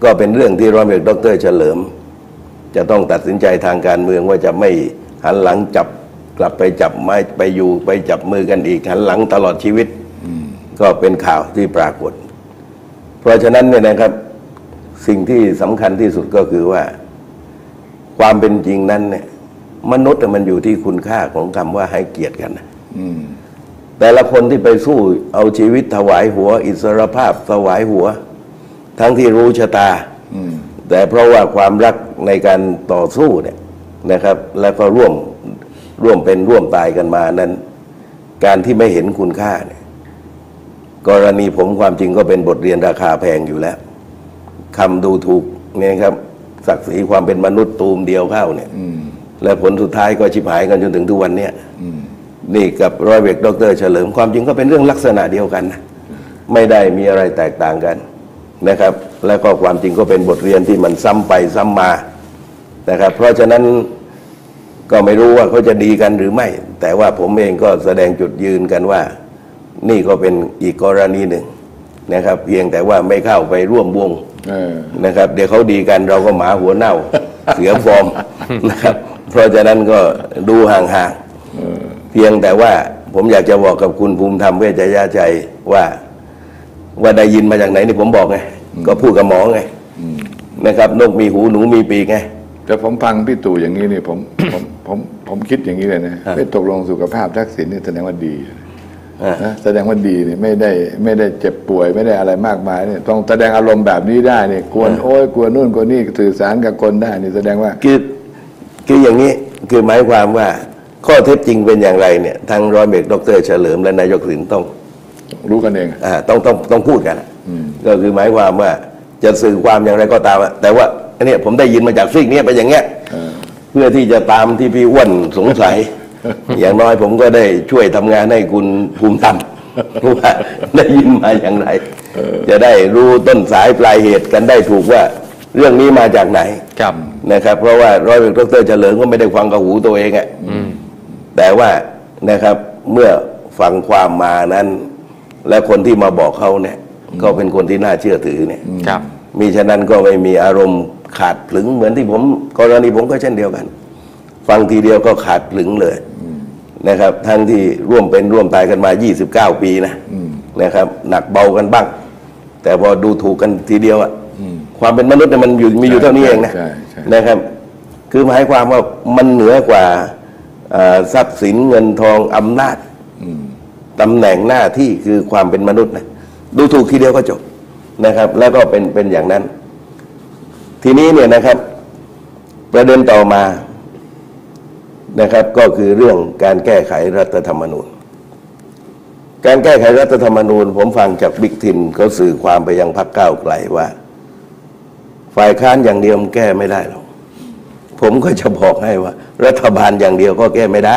ก็เป็นเรื่องที่ร้อยเอกดร.เฉลิมจะต้องตัดสินใจทางการเมืองว่าจะไม่หันหลังจับกลับไปจับไม้ไปอยู่ไปจับมือกันอีกหันหลังตลอดชีวิตก็เป็นข่าวที่ปรากฏเพราะฉะนั้นเนี่ยนะครับสิ่งที่สำคัญที่สุดก็คือว่าความเป็นจริงนั้นเนี่ยมนุษย์มันอยู่ที่คุณค่าของคำว่าให้เกียรติกันแต่ละคนที่ไปสู้เอาชีวิตถวายหัวอิสรภาพถวายหัวทั้งที่รู้ชะตาแต่เพราะว่าความรักในการต่อสู้เนี่ยนะครับแล้วก็ร่วมร่วมเป็นร่วมตายกันมานั้นการที่ไม่เห็นคุณค่าเนี่ยกรณีผมความจริงก็เป็นบทเรียนราคาแพงอยู่แล้วคำดูถูกเนี่ยครับศักดิ์ศรีความเป็นมนุษย์ตูมเดียวเข้าเนี่ยและผลสุดท้ายก็ชิบหายกันจนถึงทุกวันเนี้ยนี่กับร้อยเอกดร.เฉลิมความจริงก็เป็นเรื่องลักษณะเดียวกันนะไม่ได้มีอะไรแตกต่างกันนะครับแล้วก็ความจริงก็เป็นบทเรียนที่มันซ้ำไปซ้ำมานะครับเพราะฉะนั้นก็ไม่รู้ว่าเขาจะดีกันหรือไม่แต่ว่าผมเองก็แสดงจุดยืนกันว่านี่ก็เป็นอีกกรณีหนึ่งนะครับเพียงแต่ว่าไม่เข้าไปร่วมวงนะครับเดี๋ยวเขาดีกันเราก็หมาหัวเน่า เสียฟอร์มนะครับเพราะฉะนั้นก็ดูห่างๆเพียงแต่ว่าผมอยากจะบอกกับคุณภูมิธรรมเวชยชัยว่าว่าได้ยินมาจากไหนนี่ผมบอกไงก็พูดกับหมอไงนะครับนกมีหูหนูมีปีกไงแต่ผมฟังพี่ตู่อย่างนี้นี่ผมผมผมผมคิดอย่างนี้เลยนะไม่ตกลงสุขภาพทักษิณนี่แสดงว่าดีนะแสดงว่าดีนี่ไม่ได้ไม่ได้เจ็บป่วยไม่ได้อะไรมากมายเนี่ยต้องแสดงอารมณ์แบบนี้ได้เนี่ยกวนโอ้ยกวนนู่นกวนนี่สื่อสารกับคนได้นี่แสดงว่าคือคืออย่างนี้คือหมายความว่าข้อเท็จจริงเป็นอย่างไรเนี่ยทางร้อยเอกดร.เฉลิมและนายกทักษิณต้องรู้กันเองอ่าต้องต้องต้องพูดกันก็คือหมายความว่าจะสื่อความอย่างไรก็ตามแต่ว่าอันนี้ผมได้ยินมาจากซีกนี้ไปอย่างเงี้ยเพื่อที่จะตามที่พี่อ้วนสงสัย อย่างน้อยผมก็ได้ช่วยทำงานให้คุณภูมิธรรมว่าได้ยินมาอย่างไรจะได้รู้ต้นสายปลายเหตุกันได้ถูกว่าเรื่องนี้มาจากไหนนะครับเพราะว่าร้อยเอกดร.เฉลิมก็ไม่ได้ฟังกับหูตัวเองอ่ะแต่ว่านะครับเมื่อฟังความมานั้นและคนที่มาบอกเขาเนี่ยก็เป็นคนที่น่าเชื่อถือเนี่ยมีฉะนั้นก็ไม่มีอารมณ์ขาดผลึงเหมือนที่ผมกรณีผมก็เช่นเดียวกันฟังทีเดียวก็ขาดผลึงเลยนะครับทั้งที่ร่วมเป็นร่วมตายกันมายี่สิบเก้าปีนะนะครับหนักเบากันบ้างแต่พอดูถูกกันทีเดียวอะความเป็นมนุษย์เนี่ยมันอยู่มีอยู่เท่านี้เองนะนะครับคือหมายความว่ามันเหนือกว่าทรัพย์สินเงินทองอำนาจตำแหน่งหน้าที่คือความเป็นมนุษย์นะดูถูกทีเดียวก็จบนะครับแล้วก็เป็นเป็นอย่างนั้นทีนี้เนี่ยนะครับประเด็นต่อมานะครับก็คือเรื่องการแก้ไขรัฐธรรมนูญการแก้ไขรัฐธรรมนูญผมฟังจากบิ๊กทินเขาสื่อความไปยังพรรคก้าวไกลว่าฝ่ายค้านอย่างเดียวแก้ไม่ได้หรอกผมก็จะบอกให้ว่ารัฐบาลอย่างเดียวก็แก้ไม่ได้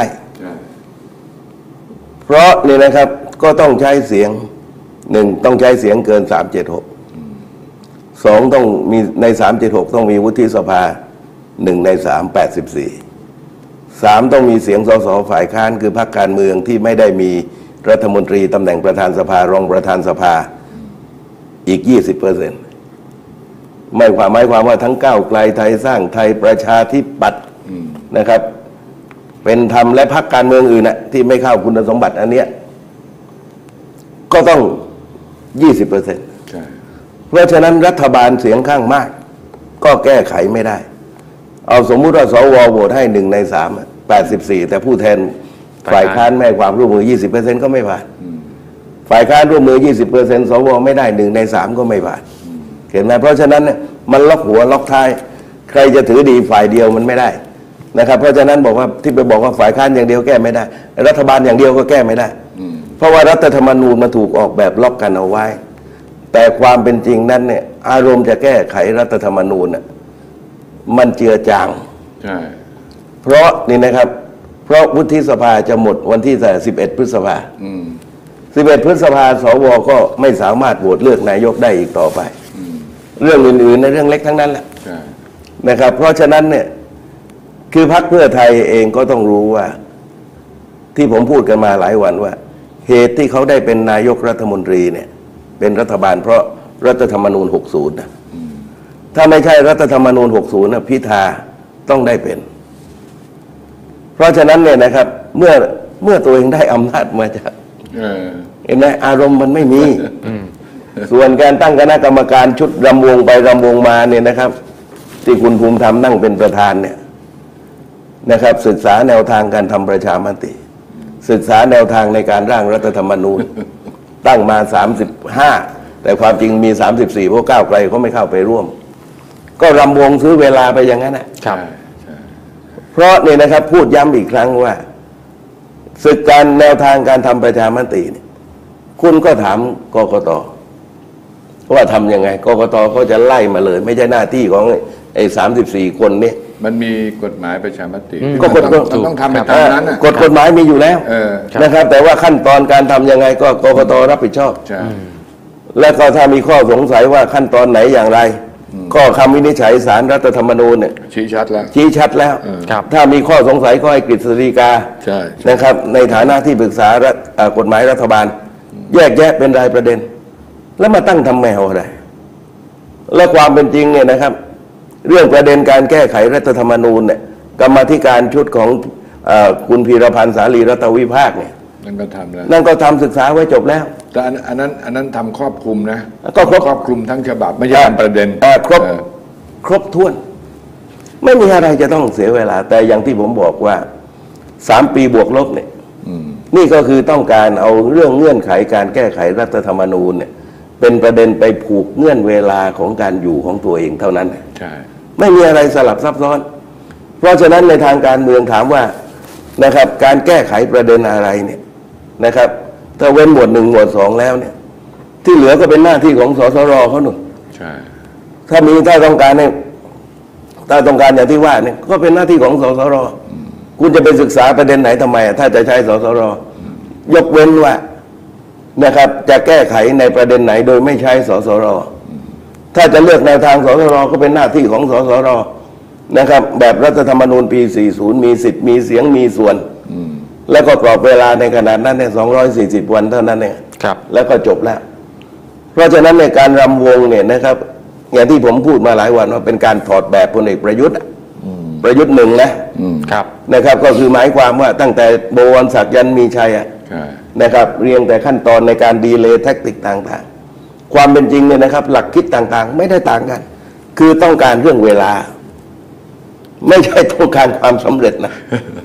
เพราะนี่นะครับก็ต้องใช้เสียงหนึ่งต้องใช้เสียงเกินสามเจ็ดหกสองต้องมีในสามเจ็ดหกต้องมีวุฒิสภาหนึ่งในสามแปดสิบสี่สามต้องมีเสียงสสฝ่ายค้านคือพรรคการเมืองที่ไม่ได้มีรัฐมนตรีตำแหน่งประธานสภารองประธานสภาอีกยี่สิบเปอร์เซ็นต์ไม่ความหมายความว่าทั้งก้าวไกลไทยสร้างไทยประชาธิปัตย์นะครับเป็นธรรมและพรรคการเมืองอื่นนะที่ไม่เข้าคุณสมบัติอันเนี้ยก็ต้องยี่สิบเปอร์เซ็นต์เพราะฉะนั้นรัฐบาลเสียงข้างมากก็แก้ไขไม่ได้เอาสมมุติว่าสวโหวตให้หนึ่งในสามแปดสิบสี่แต่ผู้แทนฝ่ายค้านไม่ความร่วมมือยี่สิบเปอร์เซ็นต์ก็ไม่ผ่านฝ่ายค้านร่วมมือยี่สิบเปอร์เซ็นต์สวไม่ได้หนึ่งในสามก็ไม่ผ่านเห็นไหมเพราะฉะนั้นเนี่ยมันล็อกหัวล็อกท้ายใครจะถือดีฝ่ายเดียวมันไม่ได้นะครับเพราะฉะนั้นบอกว่าที่ไปบอกว่าฝ่ายค้านอย่างเดียวแก้ไม่ได้รัฐบาลอย่างเดียวก็แก้ไม่ได้เพราะว่ารัฐธรรมนูญมาถูกออกแบบล็อกกันเอาไว้แต่ความเป็นจริงนั้นเนี่ยอารมณ์จะแก้ไขรัฐธรรมนูญน่ะมันเจือจางใช่เพราะนี่นะครับเพราะวุฒิสภาจะหมดวันที่สิบเอ็ดพฤษภาสิบเอ็ดพฤษภาสวก็ไม่สามารถโหวตเลือกนายกได้อีกต่อไปเรื่องอื่นๆในเรื่องเล็กทั้งนั้นแหละนะครับเพราะฉะนั้นเนี่ยคือพรรคเพื่อไทยเองก็ต้องรู้ว่าที่ผมพูดกันมาหลายวันว่าเหตุที่เขาได้เป็นนายกรัฐมนตรีเนี่ยเป็นรัฐบาลเพราะรัฐธรรมนูญหกสิบนะถ้าไม่ใช่รัฐธรรมนูญหกสิบนะพิธาต้องได้เป็นเพราะฉะนั้นเนี่ยนะครับเมื่อเมื่อตัวเองได้อำนาจมาจากเห็นไหมอารมณ์มันไม่มีส่วนการตั้งคณะกรรมการชุดรำวงไปรำวงมาเนี่ยนะครับที่คุณภูมิธรรมนั่งเป็นประธานเนี่ยนะครับ ศึกษาแนวทางการทำประชามติศึกษาแนวทางในการร่างรัฐธรรมนูญตั้งมาสามสิบห้าแต่ความจริงมีสามสิบสี่เพราะก้าวไกลเขาไม่เข้าไปร่วมก็รำวงซื้อเวลาไปอย่างนั้นนะครับเพราะนี่นะครับพูดย้ำอีกครั้งว่าศึกการแนวทางการทำประชามติเนี่ยคุณก็ถามกกต.ว่าทำยังไงกกต.เขาจะไล่มาเลย ไม่ใช่หน้าที่ของไอ้สามสิบสี่คนนี้มันมีกฎหมายประชามติก็กฎต้องทำไปตามนั้นกฎกฎหมายมีอยู่แล้วนะครับแต่ว่าขั้นตอนการทำยังไงก็กกต.รับผิดชอบและก็ถ้ามีข้อสงสัยว่าขั้นตอนไหนอย่างไรข้อคำวินิจฉัยศาลรัฐธรรมนูญเนี่ยชี้ชัดแล้วชี้ชัดแล้วถ้ามีข้อสงสัยก็ให้กฤษฎีกานะครับในฐานะที่ปรึกษากฎหมายรัฐบาลแยกแยะเป็นรายประเด็นแล้วมาตั้งทำแมวอะไรและความเป็นจริงเนี่ยนะครับเรื่องประเด็นการแก้ไขรัฐธรรมนูญเนี่ยกรรมาธิการชุดของคุณพีรพันธ์สาลีรัตวิภาคเนี่ยนั่นก็ทำแล้วนั่นก็ทำศึกษาไว้จบแล้วแต่อันนั้นอันนั้นทำครอบคลุมนะก็ครอบครอบคลุมทั้งฉบับไม่ใช่ทำประเด็นครบครบถ้วนไม่มีอะไรจะต้องเสียเวลาแต่อย่างที่ผมบอกว่าสามปีบวกลบเนี่ยนี่ก็คือต้องการเอาเรื่องเงื่อนไขการแก้ไขรัฐธรรมนูญเนี่ยเป็นประเด็นไปผูกเงื่อนเวลาของการอยู่ของตัวเองเท่านั้นใช่ไม่มีอะไรสลับซับซ้อนเพราะฉะนั้นในทางการเมืองถามว่านะครับการแก้ไขประเด็นอะไรเนี่ยนะครับถ้าเว้นหมวดหนึ่งหมวดสองแล้วเนี่ยที่เหลือก็เป็นหน้าที่ของสสรเขาหนุนใช่ถ้ามีถ้าต้องการเนี่ยถ้าต้องการอย่างที่ว่าเนี่ยก็เป็นหน้าที่ของสสรคุณจะไปศึกษาประเด็นไหนทำไมถ้าจะใช้สสรยกเว้นว่านะครับจะแก้ไขในประเด็นไหนโดยไม่ใช้สสรถ้าจะเลือกแนวทางสสรก็เป็นหน้าที่ของสสรนะครับแบบรัฐธรรมนูญปีสี่สิบมีสิทธิ์มีเสียงมีส่วนแล้วก็กรอบเวลาในขนาดนั้นเนี่ยสองร้อยสี่สิบวันเท่านั้นเองแล้วก็จบแล้วเพราะฉะนั้นในการรำวงเนี่ยนะครับอย่างที่ผมพูดมาหลายวันว่าเป็นการถอดแบบพลเอกประยุทธ์ประยุทธ์หนึ่งนะครับนะครับก็คือหมายความว่าตั้งแต่บวรศักดิ์ยันมีชัยนะครับเรียงแต่ขั้นตอนในการดีเลย์แท็กติกต่างๆความเป็นจริงเนี่ยนะครับหลักคิดต่างๆไม่ได้ต่างกันคือต้องการเรื่องเวลาไม่ใช่ต้องการความสำเร็จนะ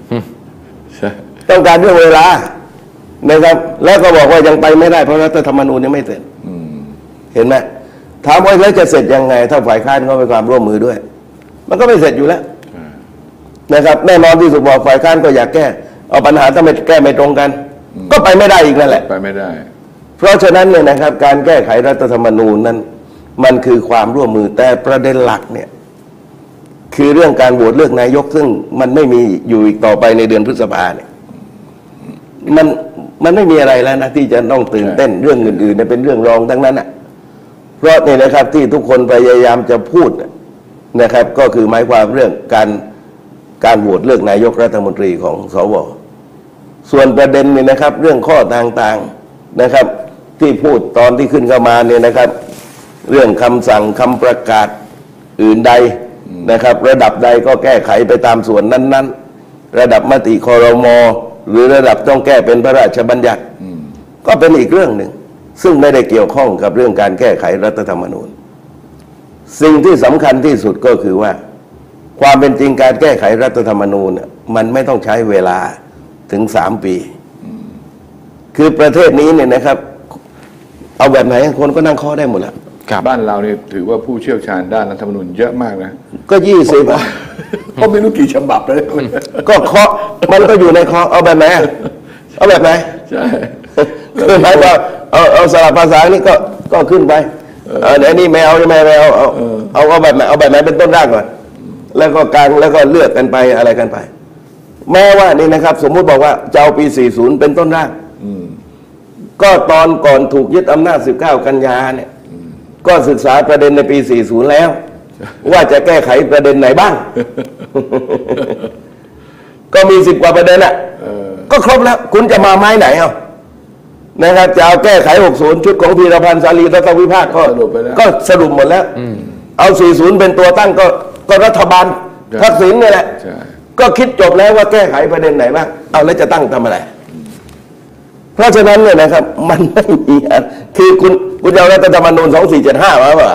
ต้องการเรื่องเวลานะครับแล้วก็บอกว่ายังไปไม่ได้เพราะรัฐธรรมนูญยังไม่เสร็จเห็นไหมถามว่าแล้วจะเสร็จยังไงถ้าฝ่ายค้านเขาไปความร่วมมือด้วยมันก็ไม่เสร็จอยู่แล้วนะครับแน่นอนที่สุดบอกฝ่ายค้านก็อยากแก้เอาปัญหาถ้าไม่แก้ไม่ตรงกันก็ไปไม่ได้อีกนั่นแหละไปไม่ได้เพราะฉะนั้นเนี่ยนะครับการแก้ไขรัฐธรรมนูญนั้นมันคือความร่วมมือแต่ประเด็นหลักเนี่ยคือเรื่องการโหวตเลือกนายกซึ่งมันไม่มีอยู่อีกต่อไปในเดือนพฤษภาเนี่ยมันมันไม่มีอะไรแล้วนะที่จะต้องตื่นเต้นเรื่องอื่นๆเนี่ยเป็นเรื่องรองทั้งนั้นอ่ะเพราะเนี่ยนะครับที่ทุกคนพยายามจะพูดนะครับก็คือหมายความเรื่องการการโหวตเลือกนายกรัฐมนตรีของสวส่วนประเด็นเนี่ยนะครับเรื่องข้อต่างๆนะครับที่พูดตอนที่ขึ้นเข้ามาเนี่ยนะครับเรื่องคำสั่งคำประกาศอื่นใดนะครับระดับใดก็แก้ไขไปตามส่วนนั้นๆระดับมติครม.หรือระดับต้องแก้เป็นพระราชบัญญัติก็เป็นอีกเรื่องหนึ่งซึ่งไม่ได้เกี่ยวข้องกับเรื่องการแก้ไขรัฐธรรมนูญสิ่งที่สำคัญที่สุดก็คือว่าความเป็นจริงการแก้ไขรัฐธรรมนูญมันไม่ต้องใช้เวลาถึงสามปีคือประเทศนี้เนี่ยนะครับเอาแบบไหนคนก็นั่งข้อได้หมดแล้วบ้านเราเนี่ยถือว่าผู้เชี่ยวชาญด้านรัฐธรรมนูญเยอะมากนะก็ยี่สิบอ่ะก็ไม่รู้กี่ฉบับเลยก็เคาะมันก็อยู่ในเคาะเอาแบบไหนเอาแบบไหนใช่คือหมายว่าเอาเอาสลับภาษานี่ก็ก็ขึ้นไปเออเดี๋ยวนี้ไม่เอาไม่ไม่เอาเอาเอาเอาแบบไหนเอาแบบไหนเป็นต้นรากก่อนแล้วก็กลางแล้วก็เลือกกันไปอะไรกันไปแม้ว่านี่นะครับสมมุติบอกว่าจะเอาปีสี่สิบเป็นต้นรากก็ตอนก่อนถูกยึดอำนาจสิบเก้ากันยาเนี่ยก็ศึกษาประเด็นในปีสี่สิบแล้วว่าจะแก้ไขประเด็นไหนบ้างก็มีสิบกว่าประเด็นอ่ะก็ครบแล้วคุณจะมาไม้ไหนเอานะครับจะเอาแก้ไขหกสิบชุดของพีรพันธ์สาลีรัตวิภาคก็ก็สรุปหมดแล้วเอาสี่สิบเป็นตัวตั้งก็ก็รัฐบาลทักษิณนี่แหละก็คิดจบแล้วว่าแก้ไขประเด็นไหนบ้างเอาแล้วจะตั้งทำอะไรเพราะฉะนั้นเนี่ยนะครับมันไม่มีคือคุณคุณจะเอารัฐธรรมนูญสองสี่เจ็ดห้ามาป่ะ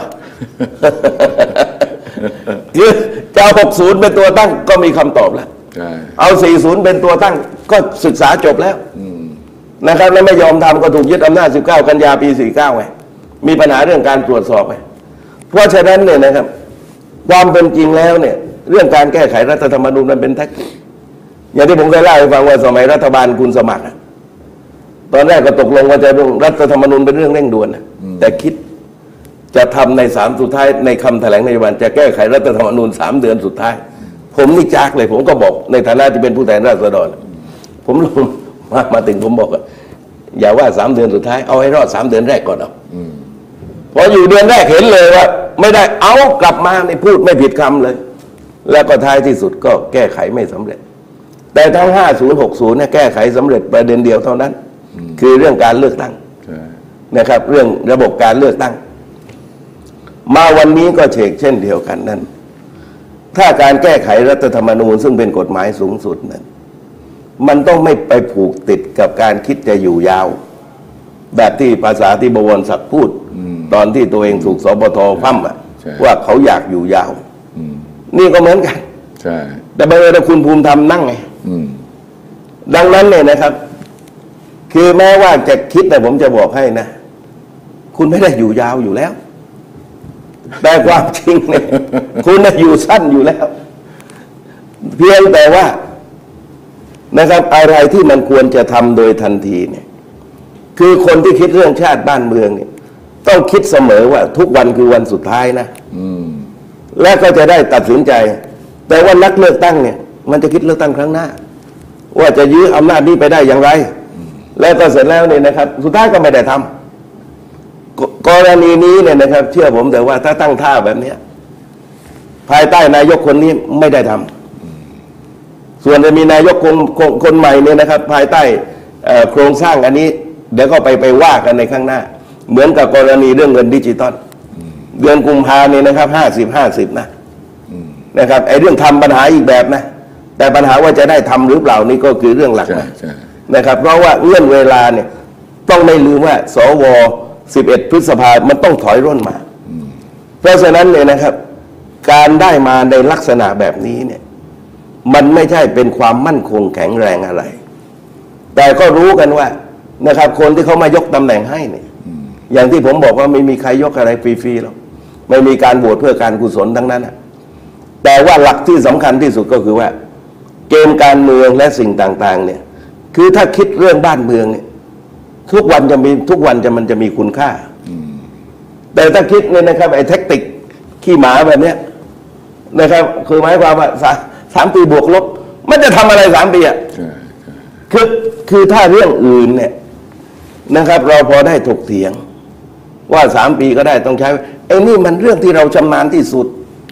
คือจะเอาหกสิบเป็นตัวตั้งก็มีคำตอบแล้วเอาสี่สิบเป็นตัวตั้งก็ศึกษาจบแล้วนะครับแล้วไม่ยอมทำก็ถูกยึดอำนาจสิบเก้ากันยาปีสี่สิบเก้าไงมีปัญหาเรื่องการตรวจสอบไงเพราะฉะนั้นเนี่ยนะครับความเป็นจริงแล้วเนี่ยเรื่องการแก้ไขรัฐธรรมนูญมันเป็นแท็กติกอย่างที่ผมเคยเล่าให้ฟังว่าสมัยรัฐบาลคุณสมัครตอนแรกก็ตกลงว่าจะเรื่องรัฐธรรมนูญเป็นเรื่องเร่งด่วนแต่คิดจะทำในสามสุดท้ายในคำแถลงนโยบายจะแก้ไขรัฐธรรมนูญสามเดือนสุดท้ายผมนี่จากเลยผมก็บอกในฐานะที่เป็นผู้แทนราษฎรผมลงมามาถึงผมบอกว่าอย่าว่าสามเดือนสุดท้ายเอาให้รอดสามเดือนแรกก่อนเอาพออยู่เดือนแรกเห็นเลยว่าไม่ได้เอากลับมาในพูดไม่ผิดคำเลยแล้วก็ท้ายที่สุดก็แก้ไขไม่สำเร็จแต่ทั้งห้าสิบ หกสิบเนี่ยแก้ไขสำเร็จประเด็นเดียวเท่านั้นคือเรื่องการเลือกตั้งนะครับเรื่องระบบการเลือกตั้งมาวันนี้ก็เชกเช่นเดียวกันนั้นถ้าการแก้ไขรัฐธรรมนูญซึ่งเป็นกฎหมายสูงสุดนั้นมันต้องไม่ไปผูกติดกับการคิดจะอยู่ยาวแบบที่ภาษาที่บวรศักดิ์พูดตอนที่ตัวเองถูกสปท.คว่ำอะว่าเขาอยากอยู่ยาวนี่ก็เหมือนกันแต่บางเรื่องคุณภูมิธรรมนั่งไงดังนั้นเนี่ยนะครับคือแม้ว่าจะคิดแต่ผมจะบอกให้นะคุณไม่ได้อยู่ยาวอยู่แล้วแต่ความจริงเนี่ยคุณน่ะอยู่สั้นอยู่แล้วเพียงแต่ว่านะครับอะไรที่มันควรจะทำโดยทันทีเนี่ยคือคนที่คิดเรื่องชาติบ้านเมืองเนี่ยต้องคิดเสมอว่าทุกวันคือวันสุดท้ายนะและก็จะได้ตัดสินใจแต่ว่านักเลือกตั้งเนี่ยมันจะคิดเลือกตั้งครั้งหน้าว่าจะยื้ออำนาจนี้ไปได้อย่างไรแล้วก็เสร็จแล้วเนี่ยนะครับสุดท้ายก็ไม่ได้ทำกรณีนี้เนี่ยนะครับเชื่อผมแต่ว่าถ้าตั้งท่าแบบนี้ภายใต้นายกคนนี้ไม่ได้ทำส่วนจะมีนายกคนคนใหม่เนี่ยนะครับภายใต้โครงสร้างอันนี้เดี๋ยวก็ไปไปว่ากันในข้างหน้าเหมือนกับกรณีเรื่องเงินดิจิตอลเดือนกุมภาเนี่ยนะครับห้าสิบห้าสิบนะนะครับไอ้เรื่องทำปัญหาอีกแบบนะแต่ปัญหาว่าจะได้ทำหรือเปล่านี่ก็คือเรื่องหลักนะนะครับเพราะว่าเงื่อนเวลาเนี่ยต้องไม่ลืมว่าสวสิบเอ็ดพฤษภามันต้องถอยร่นมาเพราะฉะนั้นเนี่ยนะครับการได้มาในลักษณะแบบนี้เนี่ยมันไม่ใช่เป็นความมั่นคงแข็งแรงอะไรแต่ก็รู้กันว่านะครับคนที่เขามายกตำแหน่งให้เนี่ยอย่างที่ผมบอกว่าไม่มีใครยกอะไรฟรีๆหรอกไม่มีการโหวตเพื่อการกุศลทั้งนั้นนะแต่ว่าหลักที่สำคัญที่สุดก็คือว่าเกมการเมืองและสิ่งต่างๆเนี่ยคือถ้าคิดเรื่องบ้านเมืองเนี่ยทุกวันจะมีทุกวันจะมันจะมีคุณค่าแต่ถ้าคิดเนี่ยนะครับไอ้แท็กติกขี้หมาแบบเนี้ยนะครับคือหมายความว่าสามปีบวกลบมันจะทำอะไรสามปีอ่ะคือคือถ้าเรื่องอื่นเนี่ยนะครับเราพอได้ถกเถียงว่าสามปีก็ได้ต้องใช้ไอ้นี่มันเรื่องที่เราชำนาญที่สุด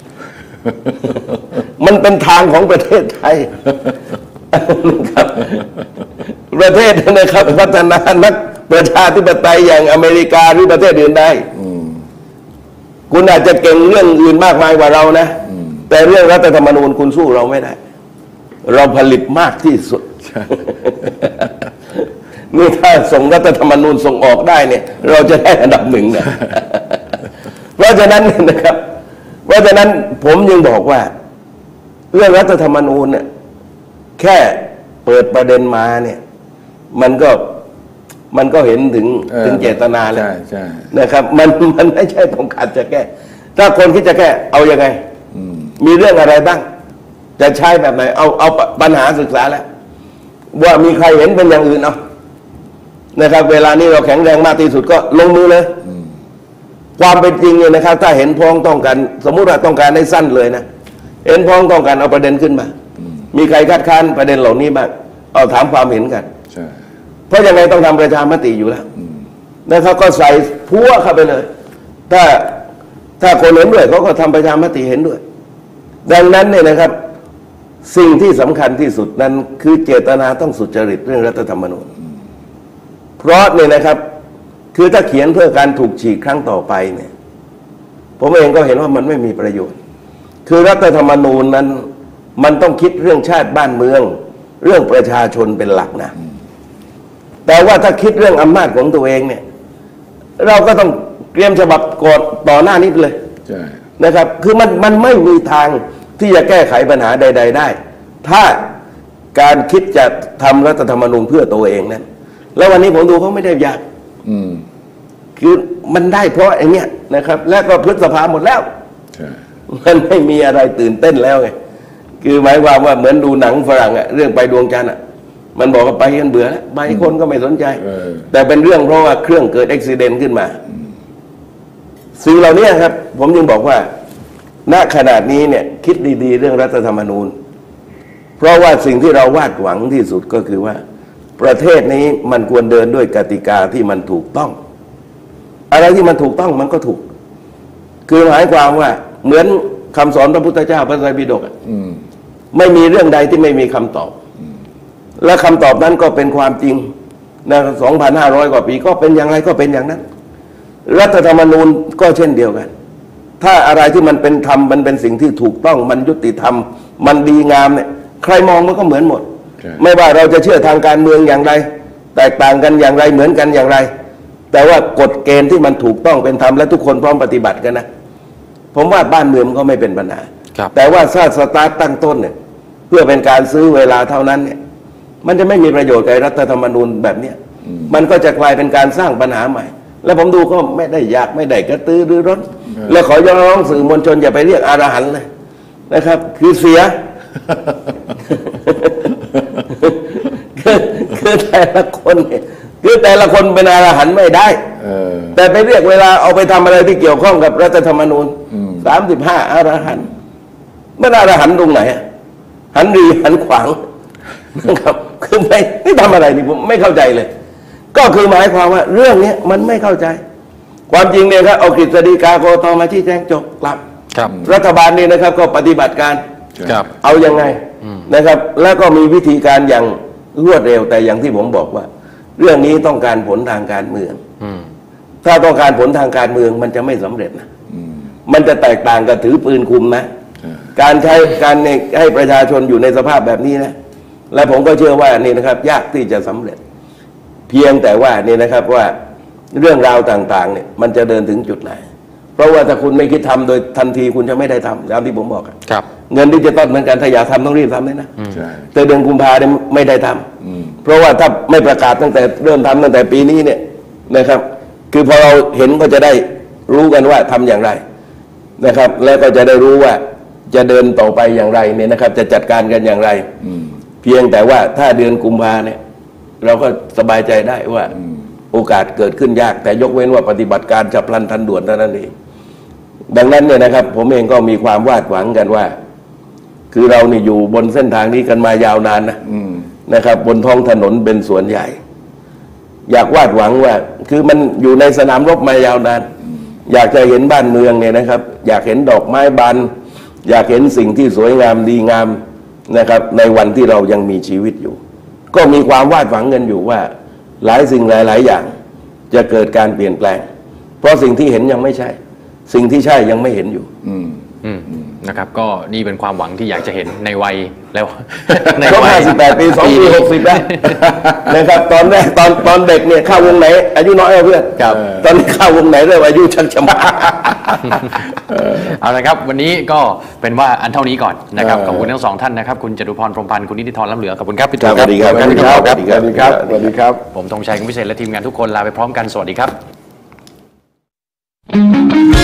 มันเป็นทางของประเทศไทยนะครับประเทศนะครับพัฒนานักประชาธิปไตยอย่างอเมริกาหรือประเทศอื่นได้คุณอาจจะเก่งเรื่องอื่นมากมายกว่าเรานะแต่เรื่องรัฐธรรมนูญคุณสู้เราไม่ได้เราผลิตมากที่สุดนี่ถ้าส่งรัฐธรรมนูญส่งออกได้เนี่ยเราจะได้อันดับหนึ่งนะเพราะฉะนั้นนะครับเพราะฉะนั้นผมยังบอกว่าเรื่องรัฐธรรมนูญเนี่ยแค่เปิดประเด็นมาเนี่ยมันก็มันก็เห็นถึงถึงเจตนาแล้วนะครับมันมันไม่ใช่ต้องการจะแก้ถ้าคนคิดจะแก้เอายังไงมีเรื่องอะไรบ้างจะใช้แบบไหนเอาเอาปัญหาศึกษาแล้วว่ามีใครเห็นเป็นอย่างอื่นเอานะครับเวลานี้เราแข็งแรงมากที่สุดก็ลงมือเลยความเป็นจริงเนี่ยนะครับถ้าเห็นพ้องต้องการสมมุติว่าต้องการให้สั้นเลยนะเห็นพ้องต้องการเอาประเด็นขึ้นมามีใครคัดค้านประเด็นเหล่านี้บ้างเอาถามความเห็นกันเพราะยังไงต้องทำประชามติอยู่แล้วนะครับก็ใส่พัวเข้าไปเลยถ้าถ้าคนเห็นด้วยเขาก็ทำประชามติเห็นด้วยดังนั้นเนี่ยนะครับสิ่งที่สำคัญที่สุดนั้นคือเจตนาต้องสุจริตเรื่องรัฐธรรมนูญเพราะเนี่ยนะครับคือถ้าเขียนเพื่อการถูกฉีกครั้งต่อไปเนี่ยผมเองก็เห็นว่ามันไม่มีประโยชน์คือรัฐธรรมนูญนั้นมันต้องคิดเรื่องชาติบ้านเมืองเรื่องประชาชนเป็นหลักนะแต่ว่าถ้าคิดเรื่องอำนาจของตัวเองเนี่ยเราก็ต้องเตรียมฉบับกฎต่อหน้านี้ไปเลยนะครับคือมันมันไม่มีทางที่จะแก้ไขปัญหาใด ๆได้ถ้าการคิดจะทำรัฐธรรมนูญเพื่อตัวเองนั้นแล้ววันนี้ผมดูเขาไม่ได้ยากคือมันได้เพราะไอ้นี่นะครับและก็พฤษภาหมดแล้วมันไม่มีอะไรตื่นเต้นแล้วไงคือหมายความว่าเหมือนดูหนังฝรั่งอะเรื่องไปดวงจันทร์อะมันบอกว่าไปกันเบื่อแล้วไปคนก็ไม่สนใจแต่เป็นเรื่องเพราะว่าเครื่องเกิดอุบัติเหตุขึ้นมาสิ่งเหล่านี้ครับผมยังบอกว่าณขนาดนี้เนี่ยคิดดีๆเรื่องรัฐธรรมนูญเพราะว่าสิ่งที่เราวาดหวังที่สุดก็คือว่าประเทศนี้มันควรเดินด้วยกติกาที่มันถูกต้องอะไรที่มันถูกต้องมันก็ถูกคือหมายความว่าเหมือนคำสอนพระพุทธเจ้าพระไตรปิฎกไม่มีเรื่องใดที่ไม่มีคำตอบและคำตอบนั้นก็เป็นความจริงนะสองพันห้าร้อยกว่าปีก็เป็นอย่างไรก็เป็นอย่างนั้นรัฐธรรมนูญก็เช่นเดียวกันถ้าอะไรที่มันเป็นธรรมมันเป็นสิ่งที่ถูกต้องมันยุติธรรมมันดีงามเนี่ยใครมองมันก็เหมือนหมดไม่ว่าเราจะเชื่อทางการเมืองอย่างไรแตกต่างกันอย่างไรเหมือนกันอย่างไรแต่ว่ากฎเกณฑ์ที่มันถูกต้องเป็นธรรมและทุกคนพร้อมปฏิบัติกันนะผมว่าบ้านเมืองก็ไม่เป็นปัญหาแต่ว่าถ้าสตาร์ตตั้งต้นเนี่ยเพื่อเป็นการซื้อเวลาเท่านั้นเนี่ยมันจะไม่มีประโยชน์กับรัฐธรรมนูญแบบเนี้ยมันก็จะกลายเป็นการสร้างปัญหาใหม่แล้วผมดูก็ไม่ได้อยากไม่ได้กระตือรือร้นและขอร้องสื่อมวลชนอย่าไปเรียกอรหันต์เลยนะครับคือเสีย คือคือแต่ละคนเนี่ยคือแต่ละคนเป็นอรหันต์ไม่ได้แต่ไปเรียกเวลาเอาไปทำอะไรที่เกี่ยวข้องกับรัฐธรรมนูญสามสิบห้าอรหันต์มันอรหันต์ตรงไหนหันรีหันขวางนะครับคือไม่นี่ทำอะไรนี่ผมไม่เข้าใจเลยก็คือหมายความว่าเรื่องนี้มันไม่เข้าใจความจริงเนี่ยครับเอากฤษฎีกากตมาชี้แจงจบกลับรัฐบาลนี่นะครับก็ปฏิบัติการเอายังไงนะครับแล้วก็มีวิธีการอย่างรวดเร็วแต่อย่างที่ผมบอกว่าเรื่องนี้ต้องการผลทางการเมืองถ้าต้องการผลทางการเมืองมันจะไม่สำเร็จนะมันจะแตกต่างกับถือปืนคุมนะการใช้การให้ประชาชนอยู่ในสภาพแบบนี้นะและผมก็เชื่อว่านี่นะครับยากที่จะสำเร็จเพียงแต่ว่านี่นะครับว่าเรื่องราวต่างๆเนี่ยมันจะเดินถึงจุดไหนเพราะว่าถ้าคุณไม่คิดทำโดยทันทีคุณจะไม่ได้ทำตามที่ผมบอกครับเงินดิจิตอลเหมือนกันถ้าอยากทำต้องรีบทำเลยนะแต่เดือนกุมภาเนี่ยไม่ได้ทำเพราะว่าถ้าไม่ประกาศตั้งแต่เริ่มทำตั้งแต่ปีนี้เนี่ยนะครับคือพอเราเห็นก็จะได้รู้กันว่าทำอย่างไรนะครับแล้วก็จะได้รู้ว่าจะเดินต่อไปอย่างไรเนี่ยนะครับจะจัดการกันอย่างไรเพียงแต่ว่าถ้าเดือนกุมภาเนี่ยเราก็สบายใจได้ว่าโอกาสเกิดขึ้นยากแต่ยกเว้นว่าปฏิบัติการฉับพลันทันด่วนเท่านั้นเองดังนั้นเนี่ยนะครับผมเองก็มีความวาดหวังกันว่าคือเรานี่อยู่บนเส้นทางนี้กันมายาวนานนะนะครับบนท้องถนนเป็นส่วนใหญ่ อยากวาดหวังว่าคือมันอยู่ในสนามรบมายาวนานอยากจะเห็นบ้านเมืองเนี่ยนะครับอยากเห็นดอกไม้บานอยากเห็นสิ่งที่สวยงามดีงามนะครับในวันที่เรายังมีชีวิตอยู่ก็มีความวาดหวังกันอยู่ว่าหลายสิ่งหลายๆอย่างจะเกิดการเปลี่ยนแปลงเพราะสิ่งที่เห็นยังไม่ใช่สิ่งที่ใช่ยังไม่เห็นอยู่อืมอืมนะครับก็นี่เป็นความหวังที่อยากจะเห็นในวัยแล้วในวัยห้าสิบแปดปีสองปีหกสิบแล้วนะครับตอนแรกตอนตอนเด็กเนี่ยเข้าวงไหนอายุน้อยเพื่อนตอนนี้เข้าวงไหนเริ่มอายุชักชราเอาละครับวันนี้ก็เป็นว่าอันเท่านี้ก่อนนะครับขอบคุณทั้งสองท่านนะครับคุณจตุพรพรหมพันธ์คุณนิติธรล้ำเหลือขอบคุณครับพี่ตู่ครับสวัสดีครับสวัสดีครับสวัสดีครับสวัสดีครับผมธงชัยคุณพิเศษและทีมงานทุกคนลาไปพร้อมกันสวัสดีครับ